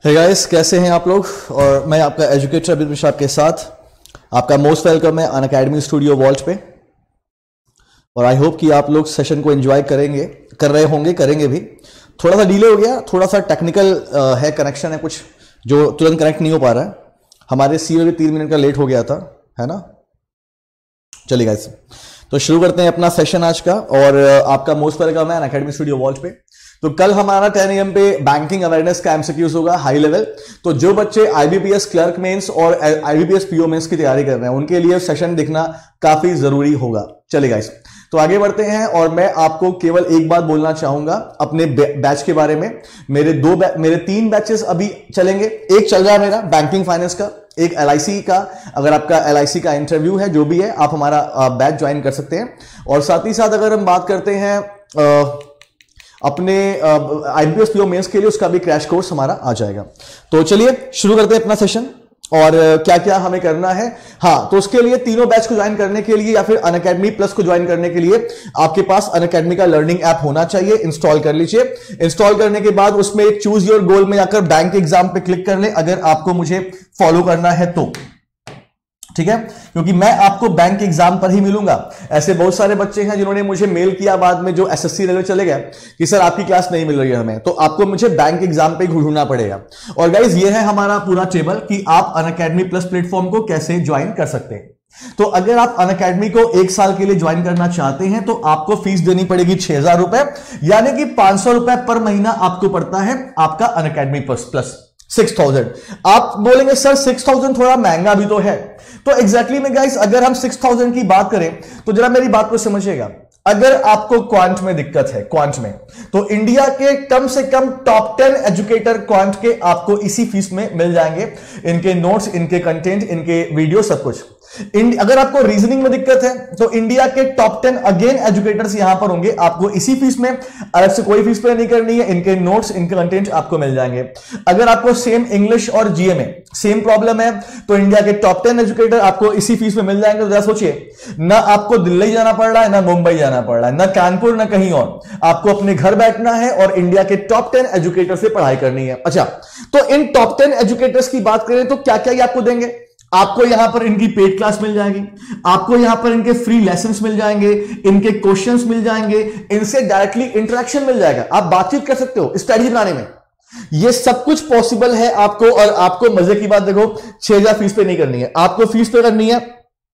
Hey guys, कैसे हैं आप लोग। और मैं आपका एजुकेटर अभिजीत मिश्रा आपके साथ। आपका मोस्ट वेलकम है अनअकैडमी स्टूडियो वॉल्ट पे। और आई होप कि आप लोग सेशन को एंजॉय कर रहे होंगे, करेंगे भी। थोड़ा सा डिले हो गया, थोड़ा सा टेक्निकल है, कनेक्शन है कुछ जो तुरंत कनेक्ट नहीं हो पा रहा है। हमारे सीओ भी 3 मिनट का लेट हो गया था, है ना। चलिए गाइस, तो शुरू करते हैं अपना सेशन आज का। और आपका मोस्ट वेलकम है अनअकैडमी स्टूडियो वॉल्ट पे। तो कल हमारा 10 AM पे बैंकिंग अवेयरनेस का MCQs होगा, हाई लेवल। तो जो बच्चे IBPS क्लर्क मेंस और IBPS PO मेंस की तैयारी कर रहे हैं उनके लिए सेशन देखना काफी जरूरी होगा। चलिए गाइस, तो आगे बढ़ते हैं। और मैं आपको केवल एक बात बोलना चाहूंगा अपने बैच के बारे में। मेरे 3 बैचेस अभी चलेंगे। एक चल रहा है मेरा बैंकिंग फाइनेंस का, एक LIC का। अगर आपका LIC का इंटरव्यू है, जो भी है, आप हमारा बैच ज्वाइन कर सकते हैं। और साथ ही साथ अगर हम बात करते हैं अपने IBPS PO मेंस के लिए, उसका भी क्रैश कोर्स हमारा आ जाएगा। तो चलिए शुरू करते हैं अपना सेशन। और क्या क्या हमें करना है। हाँ, तो उसके लिए तीनों बैच को ज्वाइन करने के लिए या फिर अनअकैडमी प्लस को ज्वाइन करने के लिए आपके पास अनअकैडमी का लर्निंग ऐप होना चाहिए। इंस्टॉल कर लीजिए। इंस्टॉल करने के बाद उसमें एक चूज योर गोल में जाकर बैंक एग्जाम पे क्लिक कर ले, अगर आपको मुझे फॉलो करना है तो। ठीक है, क्योंकि मैं आपको बैंक एग्जाम पर ही मिलूंगा। ऐसे बहुत सारे बच्चे हैं जिन्होंने मुझे मेल किया बाद में, जो SSC रेलवे चले गए कि सर आपकी क्लास नहीं मिल रही है हमें, तो आपको मुझे बैंक एग्जाम पे ढूंढना पड़ेगा। और गाइज, ये है हमारा पूरा टेबल कि आप अनअकैडमी प्लस प्लेटफॉर्म को कैसे ज्वाइन कर सकते हैं। तो अगर आप अनअकैडमी को 1 साल के लिए ज्वाइन करना चाहते हैं तो आपको फीस देनी पड़ेगी 6000 रुपए, यानी कि 500 रुपए पर महीना आपको पड़ता है आपका अनअकैडमी प्लस 6000। आप बोलेंगे सर 6000 थोड़ा महंगा भी तो है। तो एग्जैक्टली में गाइस, अगर हम 6000 की बात करें तो जरा मेरी बात को समझिएगा। अगर आपको क्वांट में दिक्कत है, क्वांट में, तो इंडिया के कम से कम टॉप 10 एजुकेटर क्वांट के आपको इसी फीस में मिल जाएंगे। इनके नोट्स, इनके कंटेंट, इनके वीडियो, सब कुछ। अगर आपको रीजनिंग में दिक्कत है तो इंडिया के टॉप 10 अगेन एजुकेटर्स यहां पर होंगे, आपको इसी फीस में, अलग से कोई फीस पे नहीं करनी है। इनके नोट्स, इनके कंटेंट आपको मिल जाएंगे। अगर आपको सेम इंग्लिश और GA में सेम प्रॉब्लम है तो इंडिया के टॉप 10 एजुकेटर आपको इसी फीस में मिल जाएंगे। तो जरा सोचिए, ना आपको दिल्ली जाना पड़ रहा है, ना मुंबई जाना पड़ रहा है, ना कानपुर, ना कहीं और। आपको अपने घर बैठना है और इंडिया के टॉप 10 एजुकेटर से पढ़ाई करनी है। अच्छा, तो इन टॉप 10 एजुकेटर्स की बात करें तो क्या क्या ये आपको देंगे। आपको यहां पर इनकी पेड क्लास मिल जाएगी, आपको यहां पर इनके फ्री लेसन्स मिल जाएंगे, इनके क्वेश्चंस मिल जाएंगे, इनसे डायरेक्टली इंटरेक्शन मिल जाएगा। आप बातचीत कर सकते हो स्ट्रेटजी बनाने में। ये सब कुछ पॉसिबल है आपको। और आपको मजे की बात देखो, 6000 फीस पे नहीं करनी है, आपको फीस पे करनी है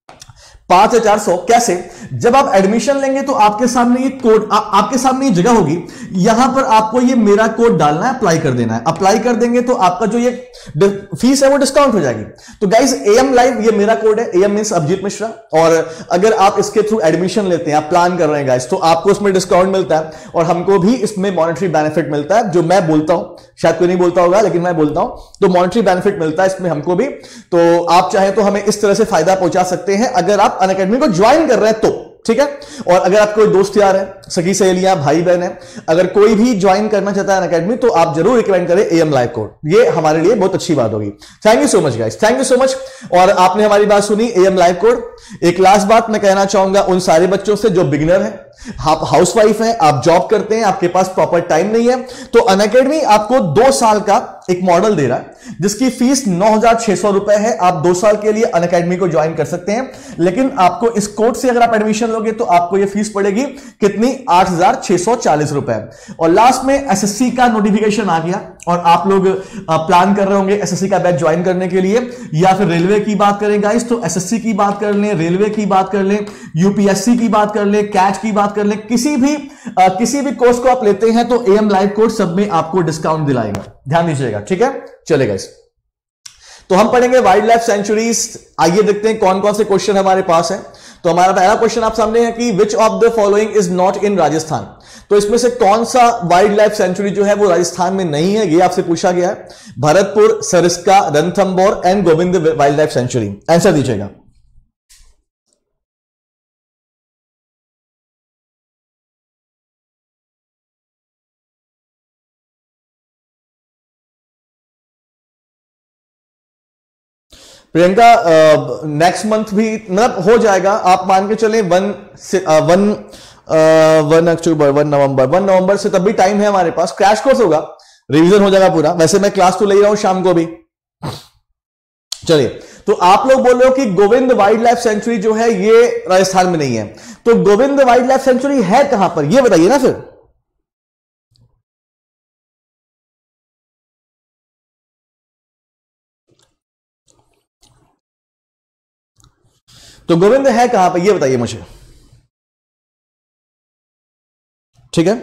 5400। कैसे? जब आप एडमिशन लेंगे तो आपके सामने ये कोड, आपके सामने ये जगह होगी, यहां पर आपको ये मेरा कोड डालना है, अप्लाई कर देना है। अप्लाई कर देंगे तो आपका जो ये फीस है वो डिस्काउंट हो जाएगी। तो गाइस, AM लाइव ये मेरा कोड है, AM मींस अभिजीत मिश्रा। और अगर आप इसके थ्रू एडमिशन लेते हैं, आप प्लान कर रहे हैं गाइस, तो आपको इसमें डिस्काउंट मिलता है और हमको भी इसमें मॉनेटरी बेनिफिट मिलता है। जो मैं बोलता हूं, शायद कोई नहीं बोलता होगा, लेकिन मैं बोलता हूं, तो मॉनेटरी बेनिफिट मिलता है इसमें हमको भी। तो आप चाहें तो हमें इस तरह से फायदा पहुंचा सकते हैं अगर आप अनअकैडमी को ज्वाइन कर रहे हैं तो। ठीक है। और अगर आप कोई दोस्त यार है, सखी सहेलियां, भाई बहन है, अगर कोई भी ज्वाइन करना चाहता है अनअकैडमी, तो आप जरूर रिकमेंड करें AM लाइव कोड। ये हमारे लिए बहुत अच्छी बात होगी। Thank you so much guys, thank you so much. और आपने हमारी बात सुनी, AM लाइव कोड। एक लास्ट बात मैं कहना चाहूंगा उन सारे बच्चों से जो बिगिनर है, आप हाउसवाइफ हैं, आप जॉब करते हैं, आपके पास प्रॉपर टाइम नहीं है, तो अनअकैडमी आपको 2 साल का एक मॉडल दे रहा है जिसकी फीस 9600 रुपए है। आप 2 साल के लिए अनअकैडमी को ज्वाइन कर सकते हैं। लेकिन आपको इस कोड से अगर आप एडमिशन लोगे तो आपको यह फीस पड़ेगी कितनी? 8640 रुपए। और लास्ट में SSC का नोटिफिकेशन आ गया और आप लोग प्लान कर रहे होंगे SSC का बैच ज्वाइन करने के लिए, या फिर रेलवे की बात करें गाइस तो SSC की बात कर लें, रेलवे की बात कर लें, UPSC की बात कर लें, कैट की बात कर लें, किसी भी कोर्स को आप लेते हैं तो AM लाइव कोड सब में आपको डिस्काउंट दिलाएगा। ध्यान दीजिएगा, ठीक है। चलेगा इस, तो हम पढ़ेंगे वाइल्ड लाइफ सेंचुरीज। आइए देखते हैं कौन कौन से क्वेश्चन हमारे पास है। तो हमारा पहला क्वेश्चन आप सामने है कि which of the following is not in Rajasthan. तो इसमें से कौन सा वाइल्ड लाइफ सेंचुरी जो है वो राजस्थान में नहीं है, ये आपसे पूछा गया है। Bharatpur, Sariska, Ranthambore and Govind wild life sanctuary. Answer दीजिएगा। प्रियंका, नेक्स्ट मंथ भी मतलब हो जाएगा, आप मान के चलें 1 नवंबर से, तब भी टाइम है हमारे पास। क्रैश कोर्स होगा रिवीजन हो जाएगा पूरा। वैसे मैं क्लास तो ले रहा हूं शाम को भी। चलिए, तो आप लोग बोल रहे हो कि गोविंद वाइल्ड लाइफ सेंचुरी जो है ये राजस्थान में नहीं है, तो गोविंद वाइल्ड लाइफ सेंचुरी है कहां पर, ये बताइए ना फिर। तो गोविंद है कहां पर, ये बताइए मुझे। ठीक है,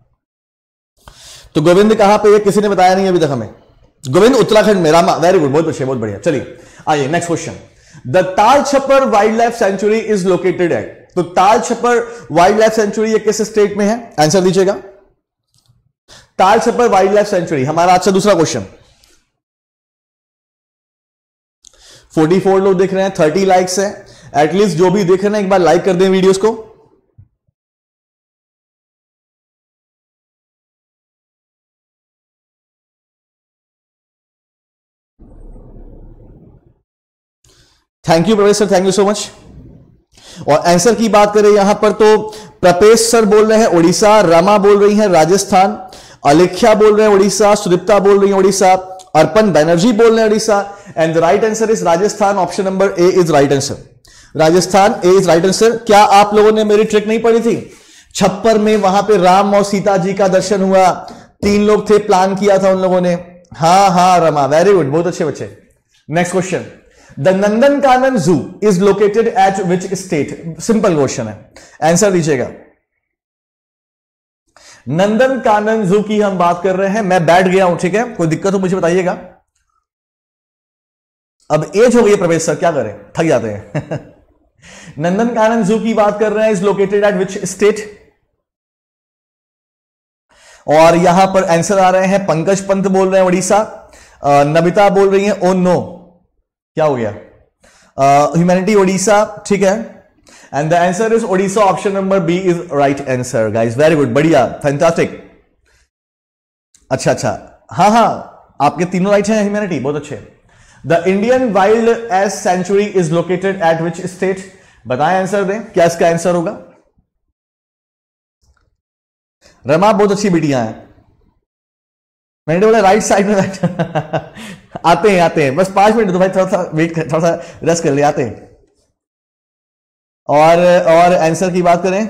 तो गोविंद कहां पे, ये किसी ने बताया नहीं अभी तक हमें। गोविंद उत्तराखंड में, रामा, वेरी गुड, बहुत अच्छे, बहुत बढ़िया। चलिए आइए next question. The Tal Chhapar wild life sanctuary is located at, तो Tal Chhapar wild life sanctuary ये किस स्टेट में है, आंसर दीजिएगा। ताल छपर वाइल्ड लाइफ सेंचुरी हमारा अच्छा दूसरा क्वेश्चन। 44 लोग देख रहे हैं, 30 लाइक्स है। एटलीस्ट जो भी देख रहे हैं एक बार लाइक कर दें वीडियोस को। Thank you Pravesh sir, thank you so much. और आंसर की बात करें यहां पर तो प्रपेश सर बोल रहे हैं उड़ीसा, रमा बोल रही हैं राजस्थान, अलेख्या बोल रहे हैं उड़ीसा, सुदीप्ता बोल रही हैं उड़ीसा, अर्पण बैनर्जी बोल रहे हैं Orissa, and the right answer is Rajasthan. Option number A is right answer, Rajasthan A is right answer. क्या आप लोगों ने मेरी ट्रिक नहीं पढ़ी थी? छप्पर में वहां पे राम और सीता जी का दर्शन हुआ, 3 लोग थे, प्लान किया था उन लोगों ने। हाँ हाँ रमा, वेरी गुड, बहुत अच्छे बच्चे। Next question, the Nandankanan zoo is located at which state, simple question है, आंसर दीजिएगा। नंदनकानन जू की हम बात कर रहे हैं। मैं बैठ गया हूं, ठीक है, कोई दिक्कत हो मुझे बताइएगा। अब एज हो गई है प्रवेश सर, क्या करें, थक जाते हैं। नंदनकानन जू की बात कर रहे हैं, is located at which state, और यहां पर आंसर आ रहे हैं पंकज पंत बोल रहे हैं उड़ीसा, नबिता बोल रही है ओ नो, क्या हो गया, ह्यूमैनिटी उड़ीसा, ठीक है, and the answer is Orissa. Option number B is right answer guys, very good, बढ़िया, फैंटास्टिक। अच्छा अच्छा, हाँ हाँ, आपके तीनों राइट हैं, ह्यूमैनिटी, बहुत अच्छे। The Indian wild ass sanctuary is located at which state, बताएं आंसर दें, क्या इसका आंसर होगा। रमा बहुत अच्छी बेटियां हैं, मैंने बोला राइट साइड में बैठ। आते हैं बस 5 मिनट, तो भाई थोड़ा सा वेट कर, थोड़ा सा रेस्ट कर ले, आते हैं। और आंसर की बात करें,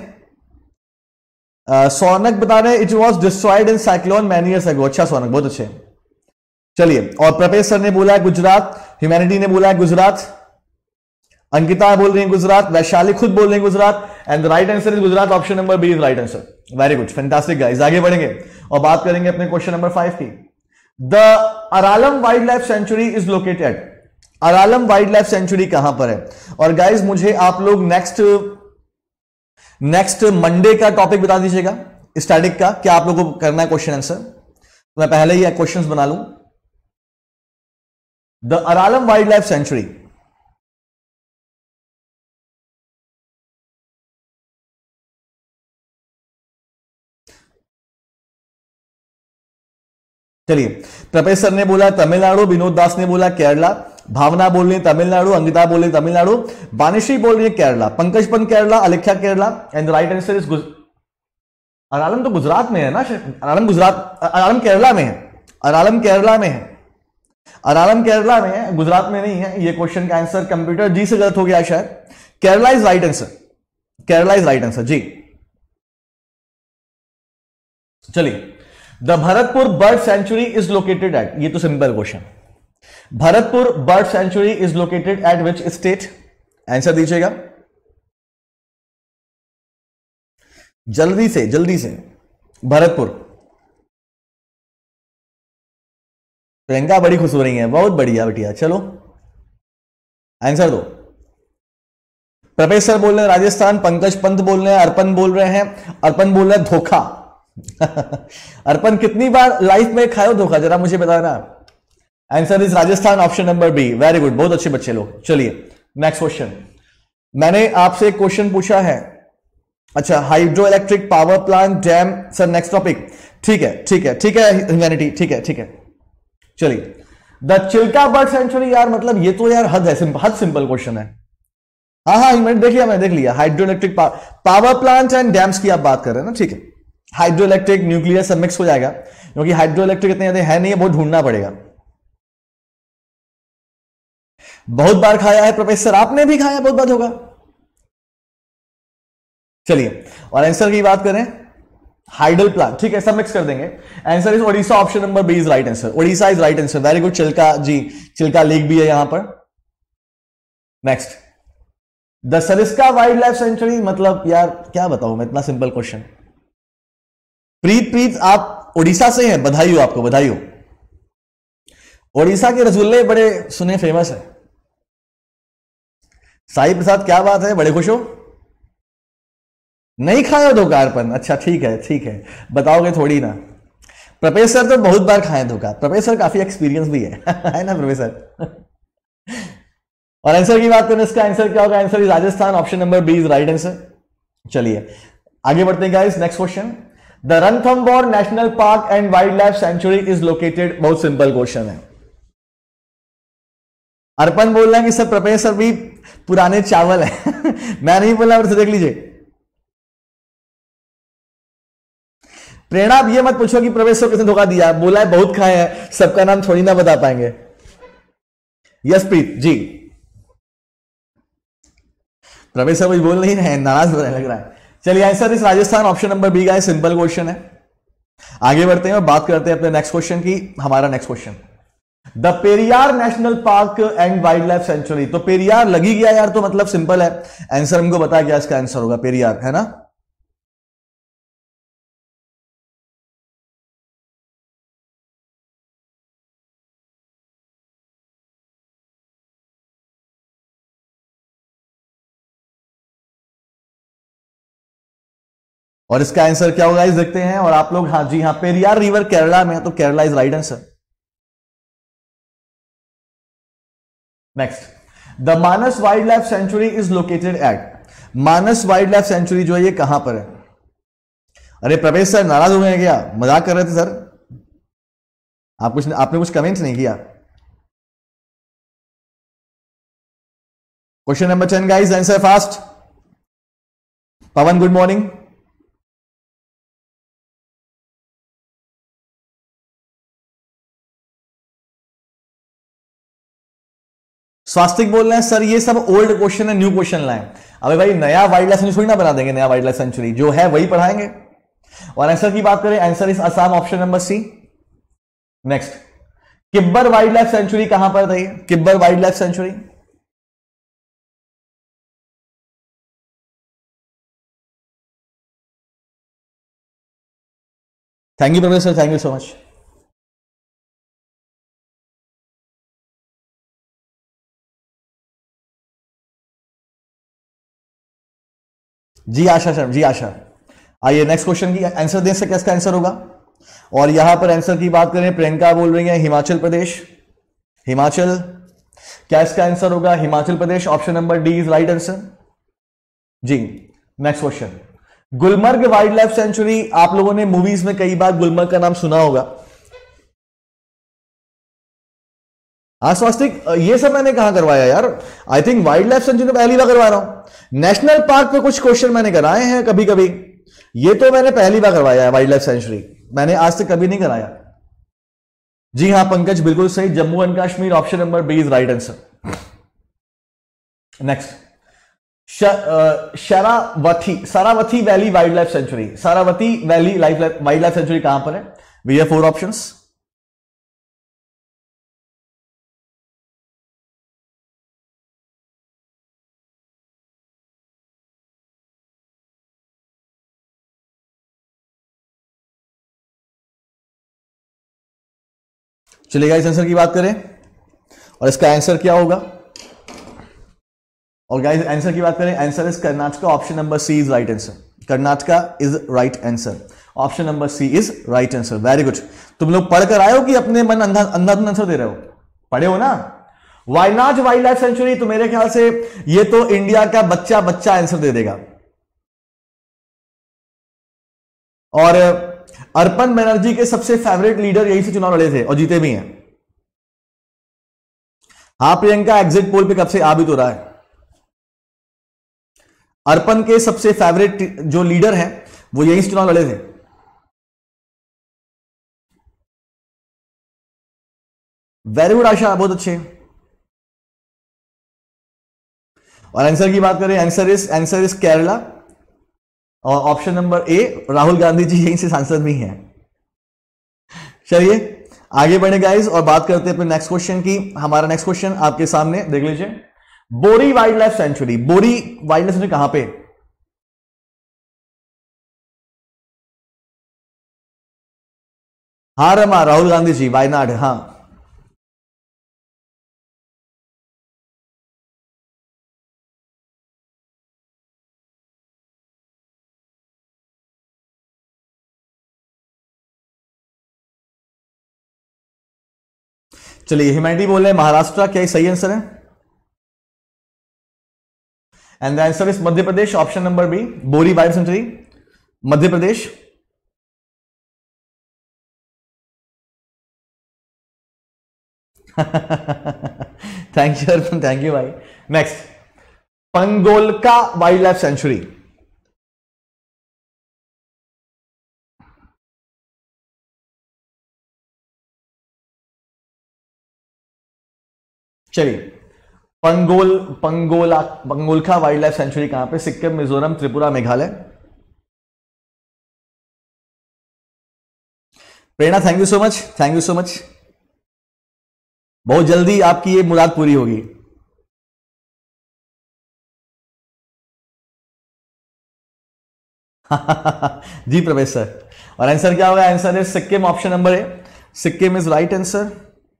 सोनक बता रहे हैं it was destroyed in cyclone many years ago. अच्छा सोनक, बहुत अच्छे। चलिए, और प्रपेश सर ने बोला है गुजरात, ह्यूमैनिटी ने बोला है गुजरात, अंकिता बोल रही है गुजरात, वैशाली खुद बोल रही है Gujarat, and the right answer is Gujarat. Option number B is right answer, very good, fantastic guys. आगे बढ़ेंगे और बात करेंगे अपने क्वेश्चन नंबर 5 की। The Aralam wild life sanctuary is located, Aralam wild life sanctuary कहां पर है। और गाइस मुझे आप लोग नेक्स्ट मंडे का टॉपिक बता दीजिएगा स्टैटिक का, क्या आप लोगों को करना है क्वेश्चन आंसर, तो मैं पहले ही क्वेश्चंस बना लूं। The Aralam wild life sanctuary, चलिए, प्रपेश सर ने बोला तमिलनाडु, विनोद दास ने बोला केरला, भावना बोल रही है तमिलनाडु, अंकिता बोल रही है तमिलनाडु, बानिश्री बोल रही है Kerala, Pankaj Pant Kerala, Alekhya Kerala, and the right answer is Aralam तो गुजरात में है ना, अरालम गुजरात, अरालम केरला में है, अरालम केरला में है, अरालम केरला में है, गुजरात में नहीं है। ये क्वेश्चन का आंसर कंप्यूटर जी से गलत हो गया शायद, Kerala is right answer, Kerala is right answer ji. चलिए, the Bharatpur bird sanctuary is located at, ये तो simple question, Bharatpur bird sanctuary is located at which state, answer दीजिएगा जल्दी से। भरतपुर, प्रियंका बड़ी खुश हो रही है, बहुत बढ़िया बेटिया, चलो आंसर दो। प्रपेश सर बोल रहे हैं राजस्थान, पंकज पंत बोल रहे हैं, अर्पण बोल रहे हैं, अर्पण बोल रहे हैं धोखा। अर्पण कितनी बार लाइफ में खाए हो धोखा, जरा मुझे बताना। Answer is Rajasthan, option number B, very good, बहुत अच्छे बच्चे लोग। चलिए नेक्स्ट क्वेश्चन, मैंने आपसे एक क्वेश्चन पूछा है, अच्छा hydro electric power plant, dam, sir next topic, ठीक है ह्यूमैनिटी, ठीक है। चलिए, द चिल्का बर्ड सेंचुरी, यार मतलब ये तो यार हद है, हद सिंपल क्वेश्चन है। हाँ मैंने देख लिया, hydro electric power plant and dams की आप बात कर रहे हैं ना, ठीक है, हाइड्रो इलेक्ट्रिक, न्यूक्लियर सब मिक्स हो जाएगा, क्योंकि हाइड्रो इलेक्ट्रिक इतने ज्यादा है नहीं है, बहुत ढूंढना पड़ेगा। बहुत बार खाया है प्रोफेसर, आपने भी खाया, बहुत बार होगा। चलिए, और आंसर की बात करें, हाइडल प्लांट, ठीक है, सब मिक्स कर देंगे। Answer is Odisha, option number B is right answer. Odisha is right answer, very good. Chilka ji, Chilka lake भी है यहां पर। Next, the Sariska wild life sanctuary, मतलब यार क्या बताऊं मैं, इतना सिंपल क्वेश्चन। प्रीत, आप ओडिशा से हैं, बधाई हो आपको, बधाई हो। ओडिशा के रसगुल्ले बड़े सुने फेमस है। साई प्रसाद, क्या बात है, बड़े खुश हो। नहीं खाया धोखा अर्पण, अच्छा ठीक है ठीक है, बताओगे थोड़ी ना। प्रोफेसर तो बहुत बार खाए धोखा, प्रोफेसर काफी एक्सपीरियंस भी है है ना प्रोफेसर। और आंसर की बात करें, इसका आंसर क्या होगा? Answer is Rajasthan, option number B is right answer. चलिए आगे बढ़ते हैं guys, next question. The Ranthambore national park and wild life sanctuary is located, बहुत सिंपल क्वेश्चन है। अर्पण बोल रहे हैं कि सर प्रोफेसर भी पुराने चावल है मैं नहीं बोल रहा, देख लीजिए। प्रेरणा, आप ये मत पूछो कि प्रोफेसर किसने धोखा दिया, बोला है बहुत खाए हैं, सबका नाम थोड़ी ना बता पाएंगे। यस प्रीत जी, प्रोफेसर कुछ बोल नहीं रहे हैं, नाराज हो रहे लग रहा है। चलिए आंसर इस राजस्थान, ऑप्शन नंबर बी का है, सिंपल क्वेश्चन है। आगे बढ़ते हैं और बात करते हैं अपने नेक्स्ट क्वेश्चन की। हमारा next question, the Periyar national park and wild life sanctuary. तो पेरियार लगी गया यार, तो मतलब सिंपल है, आंसर हमको बता क्या इसका आंसर होगा, पेरियार है ना। और इसका आंसर क्या होगा इस देखते हैं। और आप लोग, हाँ जी हाँ, पेरियार रिवर केरला में है, तो Kerala is right answer. Next, the Manas wild life sanctuary is located at. Manas wild life sanctuary जो है ये कहां पर है? अरे प्रोफेसर नाराज हो गए हैं क्या, मजाक कर रहे थे सर, आपने कुछ कमेंट नहीं किया। Question number 10 guys, answer fast. Pawan good morning. Swastik बोल रहे हैं सर ये सब ओल्ड क्वेश्चन है, न्यू क्वेश्चन लाएं। अबे भाई नया वाइल्ड लाइफ सेंचुरी थोड़ी ना बना देंगे, नया वाइल्ड लाइफ सेंचुरी जो है वही पढ़ाएंगे। और आंसर की बात करें, answer is Assam, option number C. Next, Kibber wild life sanctuary कहां पर है? Kibber wild life sanctuary, thank you professor, thank you so much. जी आशा शर्मा, जी आशा। आइए नेक्स्ट क्वेश्चन की आंसर दे सकते, इसका आंसर होगा। और यहां पर आंसर की बात करें, प्रियंका बोल रही है हिमाचल प्रदेश। हिमाचल, क्या इसका आंसर होगा? Himachal Pradesh, option number D is right answer जी। Next question, Gulmarg wild life sanctuary, आप लोगों ने मूवीज में कई बार गुलमर्ग का नाम सुना होगा। हाँ स्वास्तिक, ये सब मैंने कहां करवाया यार, I think wild life sanctuary पहली बार करवा रहा हूं। नेशनल पार्क पे कुछ क्वेश्चन मैंने कराए हैं कभी कभी, ये तो मैंने पहली बार करवाया है वाइल्ड लाइफ सेंचुरी, मैंने आज तक कभी नहीं कराया। जी हाँ पंकज बिल्कुल सही, Jammu and Kashmir, option number B is right answer. Next, Sharavathi valley wild life sanctuary, Sharavathi valley wild life sanctuary कहां पर है? We have 4 options. चलिए गाइस आंसर की बात करें, और इसका आंसर क्या होगा? और गाइस आंसर की बात करें, answer is Karnataka, option number C is right answer. Karnataka is right answer, option number C is right answer, very good. तुम लोग पढ़कर आए हो कि अपने मन अंधाधुंध आंसर दे रहे हो? पढ़े हो ना। वायनाड वाइल्ड लाइफ सेंचुरी, तो मेरे ख्याल से ये तो इंडिया का बच्चा बच्चा आंसर दे देगा। और अर्पण बनर्जी के सबसे फेवरेट लीडर यही से चुनाव लड़े थे और जीते भी हैं। हाँ प्रियंका, एग्जिट पोल पे कब से आ भी तो रहा है। अर्पण के सबसे फेवरेट जो लीडर हैं वो यही से चुनाव लड़े थे। वेरी गुड आशा, बहुत अच्छे। और आंसर की बात करें, आंसर इज केरला, और option number A Rahul Gandhi ji यहीं से सांसद भी हैं। चलिए आगे बढ़े गाइस और बात करते हैं अपने नेक्स्ट क्वेश्चन की। हमारा नेक्स्ट क्वेश्चन आपके सामने देख लीजिए। Bori wild life sanctuary, Bori wild life sanctuary कहां पे? हाँ रमा, राहुल गांधी जी, वायनाड, हाँ। चलिए ह्यूमैनिटी बोल रहे हैं महाराष्ट्र, क्या ये सही आंसर है? And the answer is Madhya Pradesh, option number B, Bori wild sanctuary, Madhya Pradesh. Thank you Arpan, thank you भाई। Next, Pangolakha wild life sanctuary. चलिए पंगोलका वाइल्ड लाइफ सेंचुरी कहां पे? Sikkim, Mizoram, Tripura, Meghalaya. Prerna thank you so much, thank you so much. बहुत जल्दी आपकी ये मुराद पूरी होगी। जी प्रवेश सर। और आंसर क्या होगा? Answer is Sikkim, option number A, Sikkim is right answer.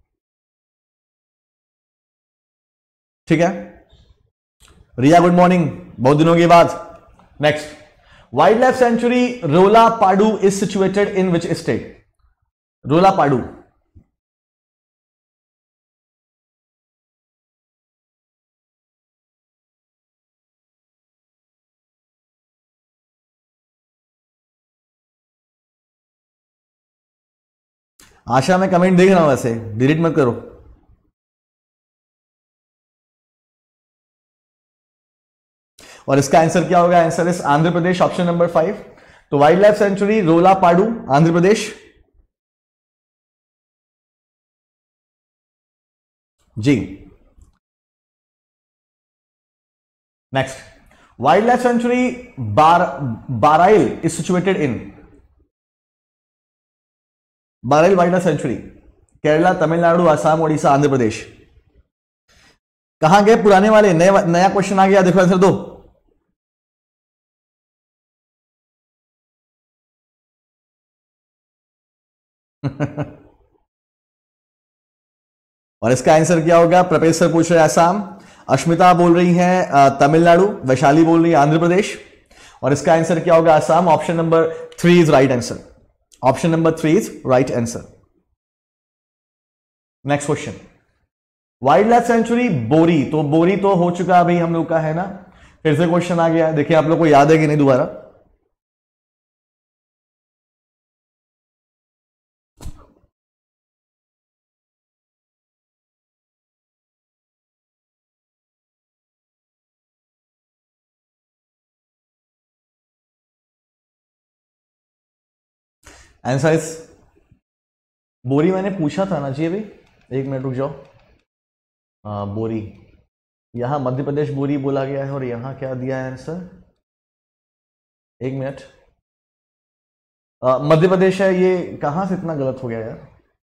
ठीक है रिया, गुड मॉर्निंग, बहुत दिनों के बाद। Next, wild life sanctuary Rollapadu is situated in which state? Rollapadu. आशा मैं कमेंट देख रहा हूं, वैसे डिलीट मत करो। और इसका आंसर क्या होगा? Answer is Andhra Pradesh, option number 5। तो wild life sanctuary Rollapadu, Andhra Pradesh. जी। Next, wild life sanctuary Barail is situated in? Barail wild life sanctuary Kerala, Tamil Nadu, Assam, Odisha, Andhra Pradesh. कहां गए पुराने वाले? नया क्वेश्चन आ गया, देखो आंसर दो। और इसका आंसर क्या होगा? प्रोफेसर पूछ रहे हैं असम, अश्मिता बोल रही हैं तमिलनाडु, वैशाली बोल रही है आंध्र प्रदेश। और इसका आंसर क्या होगा? Assam, option number 3 is right answer. Option number 3 is right answer. Next question, wild life sanctuary Bori, तो बोरी तो हो चुका अभी हम लोग का, है ना? फिर से क्वेश्चन आ गया, देखिए आप लोग को याद है कि नहीं दोबारा। आंसर इज बोरी। मैंने पूछा था ना जी अभी, एक मिनट रुक जाओ। बोरी, यहां मध्य प्रदेश बोरी बोला गया है, और यहां क्या दिया है आंसर? एक मिनट, मध्य प्रदेश है, ये कहां से इतना गलत हो गया यार?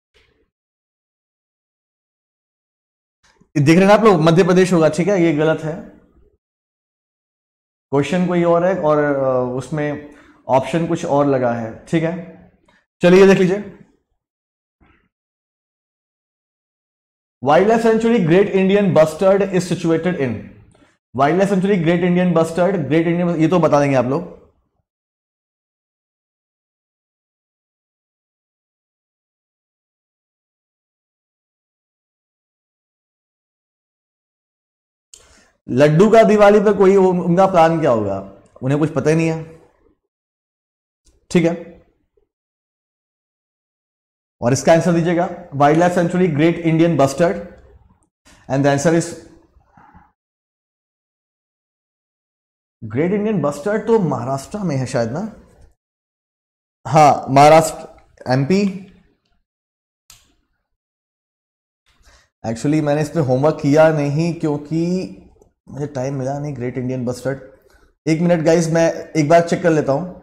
देख रहे हैं ना आप लोग, मध्य प्रदेश होगा, ठीक है, ये गलत है। क्वेश्चन कोई और है और उसमें ऑप्शन कुछ और लगा है, ठीक है। चलिए देख लीजिए, wild life sanctuary great Indian bustard is situated in? Wild life sanctuary great Indian bustard, great Indian, ये तो बता देंगे आप लोग। लड्डू का दिवाली पर कोई उनका प्लान क्या होगा? उन्हें कुछ पता ही नहीं है, ठीक है। और इसका आंसर दीजिएगा, wild life sanctuary great Indian bustard, and the answer is great Indian bustard तो महाराष्ट्र में है शायद ना? हाँ महाराष्ट्र, एमपी। एक्चुअली मैंने इस पे होमवर्क किया नहीं क्योंकि मुझे टाइम मिला नहीं। ग्रेट इंडियन बस्टर्ड, एक मिनट गाइस, मैं एक बार चेक कर लेता हूं।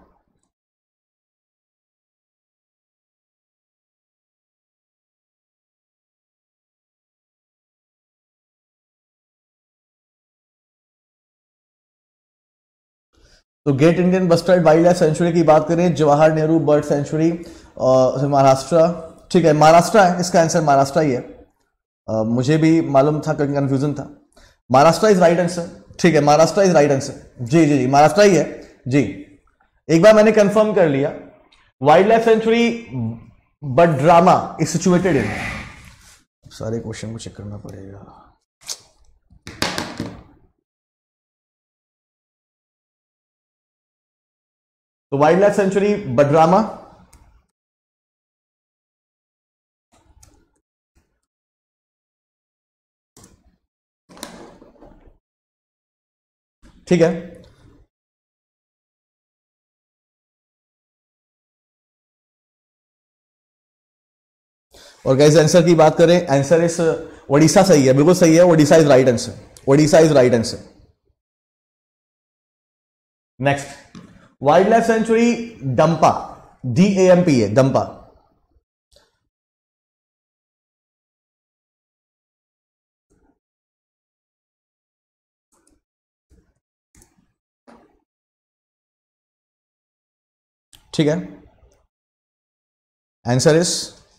तो great Indian bustard wild life sanctuary की बात करें, जवाहर नेहरू बर्ड सेंचुरी महाराष्ट्र। ठीक है, महाराष्ट्र है इसका आंसर, महाराष्ट्र ही है। मुझे भी मालूम था, कंफ्यूजन था। Maharashtra is right answer. ठीक है, महाराष्ट्र इज राइट आंसर। जी जी जी, महाराष्ट्र ही है जी। एक बार मैंने कंफर्म कर लिया। Wild life sanctuary Badrama is situated in, सारे क्वेश्चन को चेक करना पड़ेगा। तो वाइल्ड लाइफ सेंचुरी बडरामा, ठीक है। और गाइस आंसर की बात करें, आंसर इस ओडिशा सही है, बिल्कुल सही है। Odisha is right answer. Odisha is right answer. Next, wild life sanctuary Dampa, DAMP है डंपा। ठीक है, आंसर इज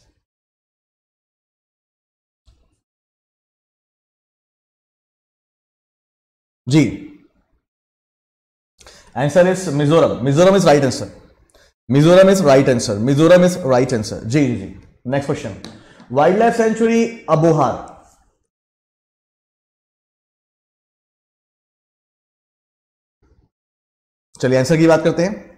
जी, answer is Mizoram. Mizoram is right answer. Mizoram is right answer. Mizoram is right answer. जी जी जी। Next question, wild life sanctuary Abohar. चलिए आंसर की बात करते हैं।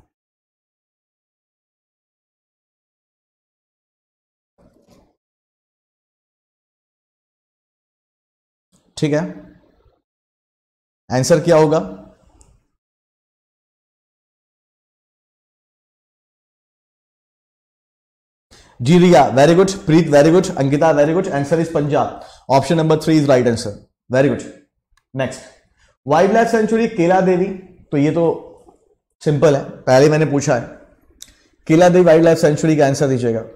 ठीक है, आंसर क्या होगा? जी Riya very good, Preet very good, Ankita very good, answer is Punjab. Option number 3 is right answer, very good. Next, wild life sanctuary Kela Devi. तो ये तो सिंपल है, पहले मैंने पूछा है। Kela Devi wild life sanctuary का आंसर दीजिएगा।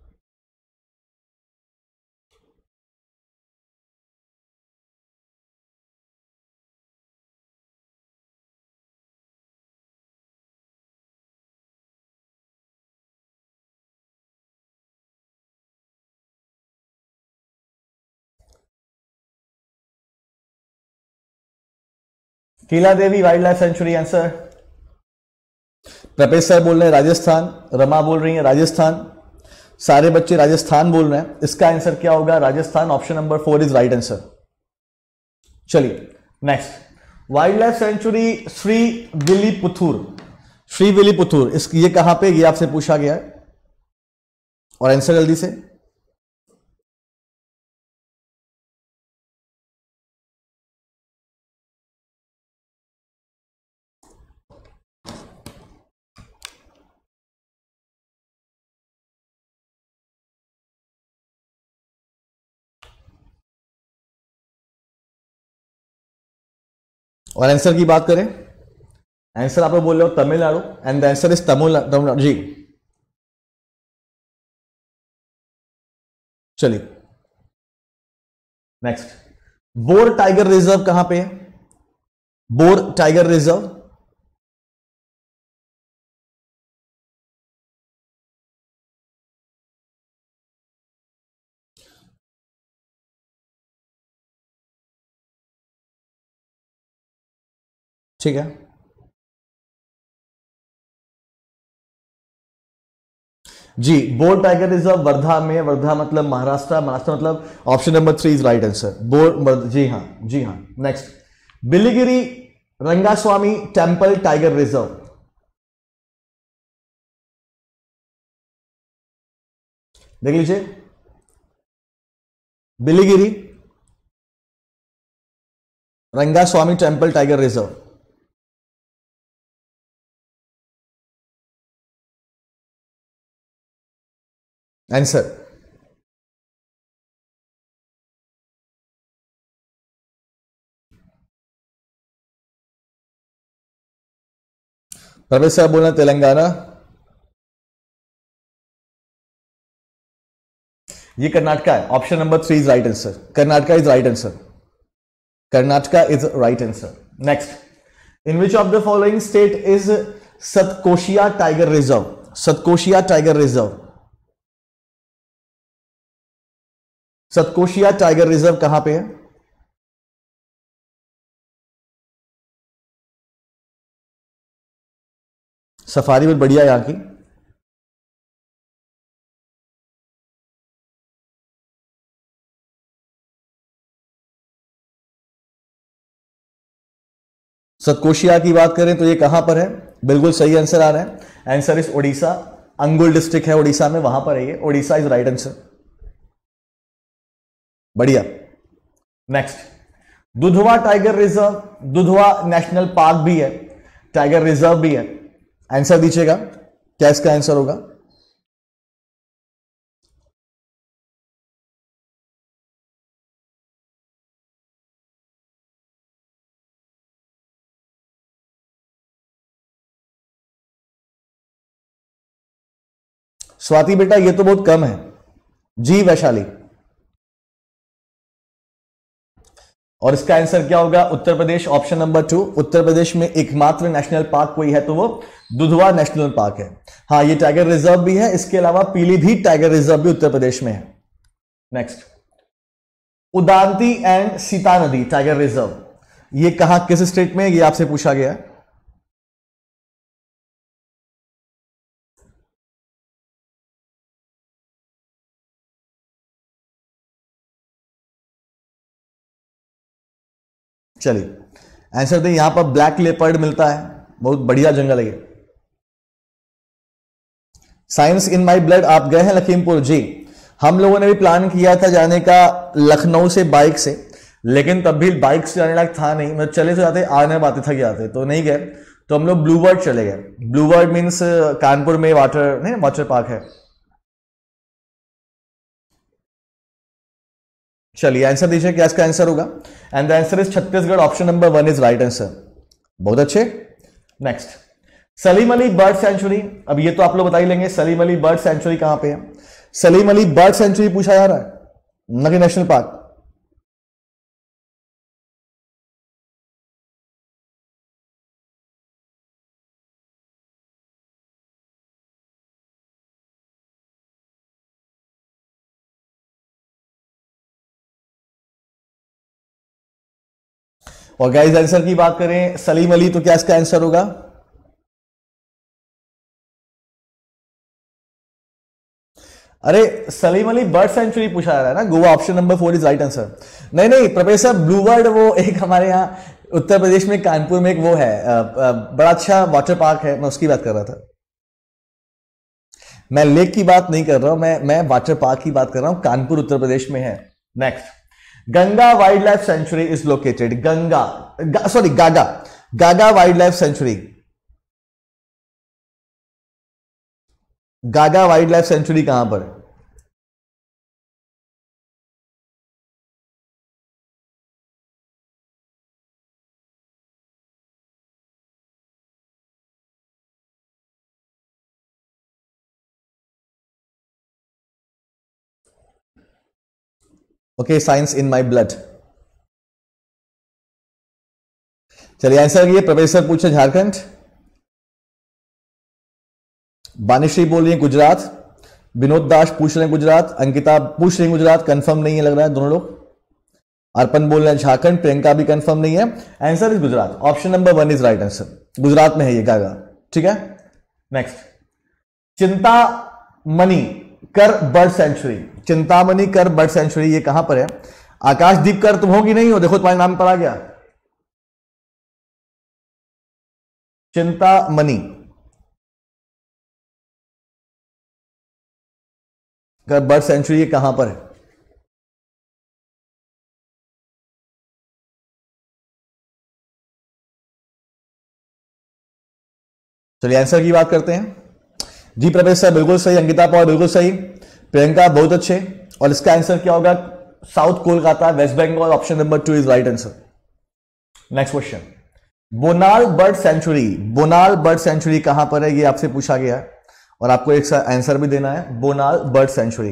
Kela Devi wild life sanctuary answer. Pravesh sir बोल रहे हैं राजस्थान, रमा बोल रही है राजस्थान, सारे बच्चे राजस्थान बोल रहे हैं। इसका आंसर क्या होगा? Rajasthan. Option number 4 is right answer. चलिए next, wild life sanctuary Srivilliputhur. Srivilliputhur, इस ये कहां पे, ये आपसे पूछा गया है, और आंसर जल्दी से। और आंसर की बात करें, आंसर आप लोग बोल रहे हो Tamil Nadu, and the answer is Tamil Nadu ji. चलिए नेक्स्ट, बोर टाइगर रिजर्व कहां पे है? बोर टाइगर रिजर्व, ठीक है। जी, बोर टाइगर रिजर्व वर्धा में, वर्धा मतलब महाराष्ट्र, महाराष्ट्र मतलब option number 3 is right answer. जी हाँ, जी हाँ। Next, Biligiri Rangaswamy temple tiger reserve. देख लीजिए, Biligiri Rangaswamy temple tiger reserve. Answer Pravesh sir बोलना तेलंगाना। ये कर्नाटका है, option number 3 is right answer. Karnataka is right answer. Karnataka is right answer. Next, in which of the following state is Satkosia tiger reserve? Satkosia tiger reserve, Satkosia tiger reserve कहां पे है? Safari बहुत बढ़िया है यहां की। सतकोशिया की बात करें तो ये कहां पर है? बिल्कुल सही आंसर आ रहा है। Answer is Odisha. Angul district है ओडिशा में, वहां पर है ये। Odisha is right answer. बढ़िया। Next, Dudhwa tiger reserve, Dudhwa national park भी है, टाइगर रिजर्व भी है। आंसर दीजिएगा, क्या इसका आंसर होगा? स्वाति बेटा ये तो बहुत कम है। जी वैशाली। और इसका आंसर क्या होगा? Uttar Pradesh, option number 2। उत्तर प्रदेश में एकमात्र नेशनल पार्क कोई है तो वो दुधवा नेशनल पार्क है। हाँ, ये टाइगर रिजर्व भी है। इसके अलावा पीलीभीत टाइगर रिजर्व भी उत्तर प्रदेश में है। नेक्स्ट, उदांती एंड सीता नदी टाइगर रिजर्व, ये कहां, किस स्टेट में? ये आपसे पूछा गया है। चलिए आंसर दें। यहां पर ब्लैक लेपर्ड मिलता है, बहुत बढ़िया जंगल है ये। साइंस इन माई ब्लड, आप गए हैं लखीमपुर? जी, हम लोगों ने भी प्लान किया था जाने का लखनऊ से बाइक से, लेकिन तब भी बाइक से जाने लायक था नहीं। मतलब चले तो जाते, आने बातें थक जाते, तो नहीं गए। तो हम लोग ब्लू वर्ल्ड चले गए। ब्लू वर्ल्ड मीन्स कानपुर में वाटर नहीं, वाटर पार्क है। चलिए आंसर दीजिए, क्या इसका आंसर होगा? And the answer is Chhattisgarh, option number 1 is right answer. बहुत अच्छे। Next, Salim Ali bird sanctuary, अब ये तो आप लोग बता ही लेंगे। सलीम अली बर्ड सेंचुरी कहां पे है? सलीम अली बर्ड सेंचुरी पूछा जा रहा है, न कि नेशनल पार्क। और गाइस आंसर की बात करें सलीम अली, तो क्या इसका आंसर होगा? अरे सलीम अली बर्ड सेंचुरी पूछा जा रहा है ना, Goa, option number 4 is right answer. नहीं नहीं प्रोफेसर, ब्लू बर्ड वो एक हमारे यहाँ उत्तर प्रदेश में कानपुर में एक वो है, बड़ा अच्छा वाटर पार्क है, मैं उसकी बात कर रहा था। मैं लेक की बात नहीं कर रहा हूं, मैं वाटर पार्क की बात कर रहा हूं, कानपुर उत्तर प्रदेश में है। Next, Ganga wild life sanctuary is located, sorry Gaga, Gaga wild life sanctuary, Gaga wild life sanctuary कहां पर है? Okay, science in my blood. चलिए आंसर ये प्रोफेसर पूछे झारखंड, बानिश्री बोल रही है गुजरात, विनोद दास पूछ रहे हैं गुजरात, अंकिता पूछ रही है गुजरात, कंफर्म नहीं है लग रहा है दोनों लोग। अर्पण बोल रहे हैं झारखंड, प्रियंका भी कंफर्म नहीं है। Answer is Gujarat, option number 1 is right answer. Gujarat में है ये गागा। ठीक है, नेक्स्ट, चिंतामणि कर बर्ड सेंचुरी, चिंतामणि कर बर्ड सेंचुरी ये कहां पर है? आकाशदीप कर तुम होगी नहीं हो, देखो तुम्हारे नाम पर आ गया, चिंतामणि कर बर्ड सेंचुरी ये कहां पर है? चलिए आंसर की बात करते हैं। जी प्रवेश सर बिल्कुल सही, अंकिता पॉल बिल्कुल सही, प्रियंका बहुत अच्छे। और इसका आंसर क्या होगा? South Kolkata, West Bengal, option number 2 is right answer. Next question, Bonal bird sanctuary, Bonal bird sanctuary कहां पर है ये आपसे पूछा गया है और आपको एक आंसर भी देना है। Bonal bird sanctuary.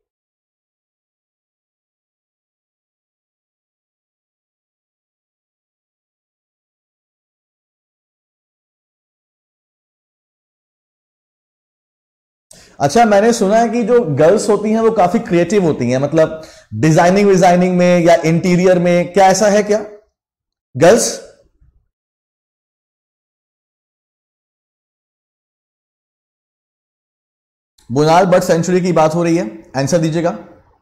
अच्छा, मैंने सुना है कि जो गर्ल्स होती हैं वो काफी क्रिएटिव होती हैं, मतलब डिजाइनिंग डिजाइनिंग में या इंटीरियर में, क्या ऐसा है क्या गर्ल्स? बोनाल बर्ड सेंचुरी की बात हो रही है, आंसर दीजिएगा।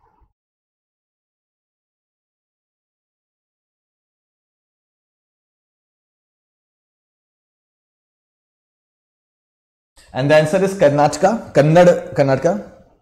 And the answer is Karnataka, Kannada, Karnataka.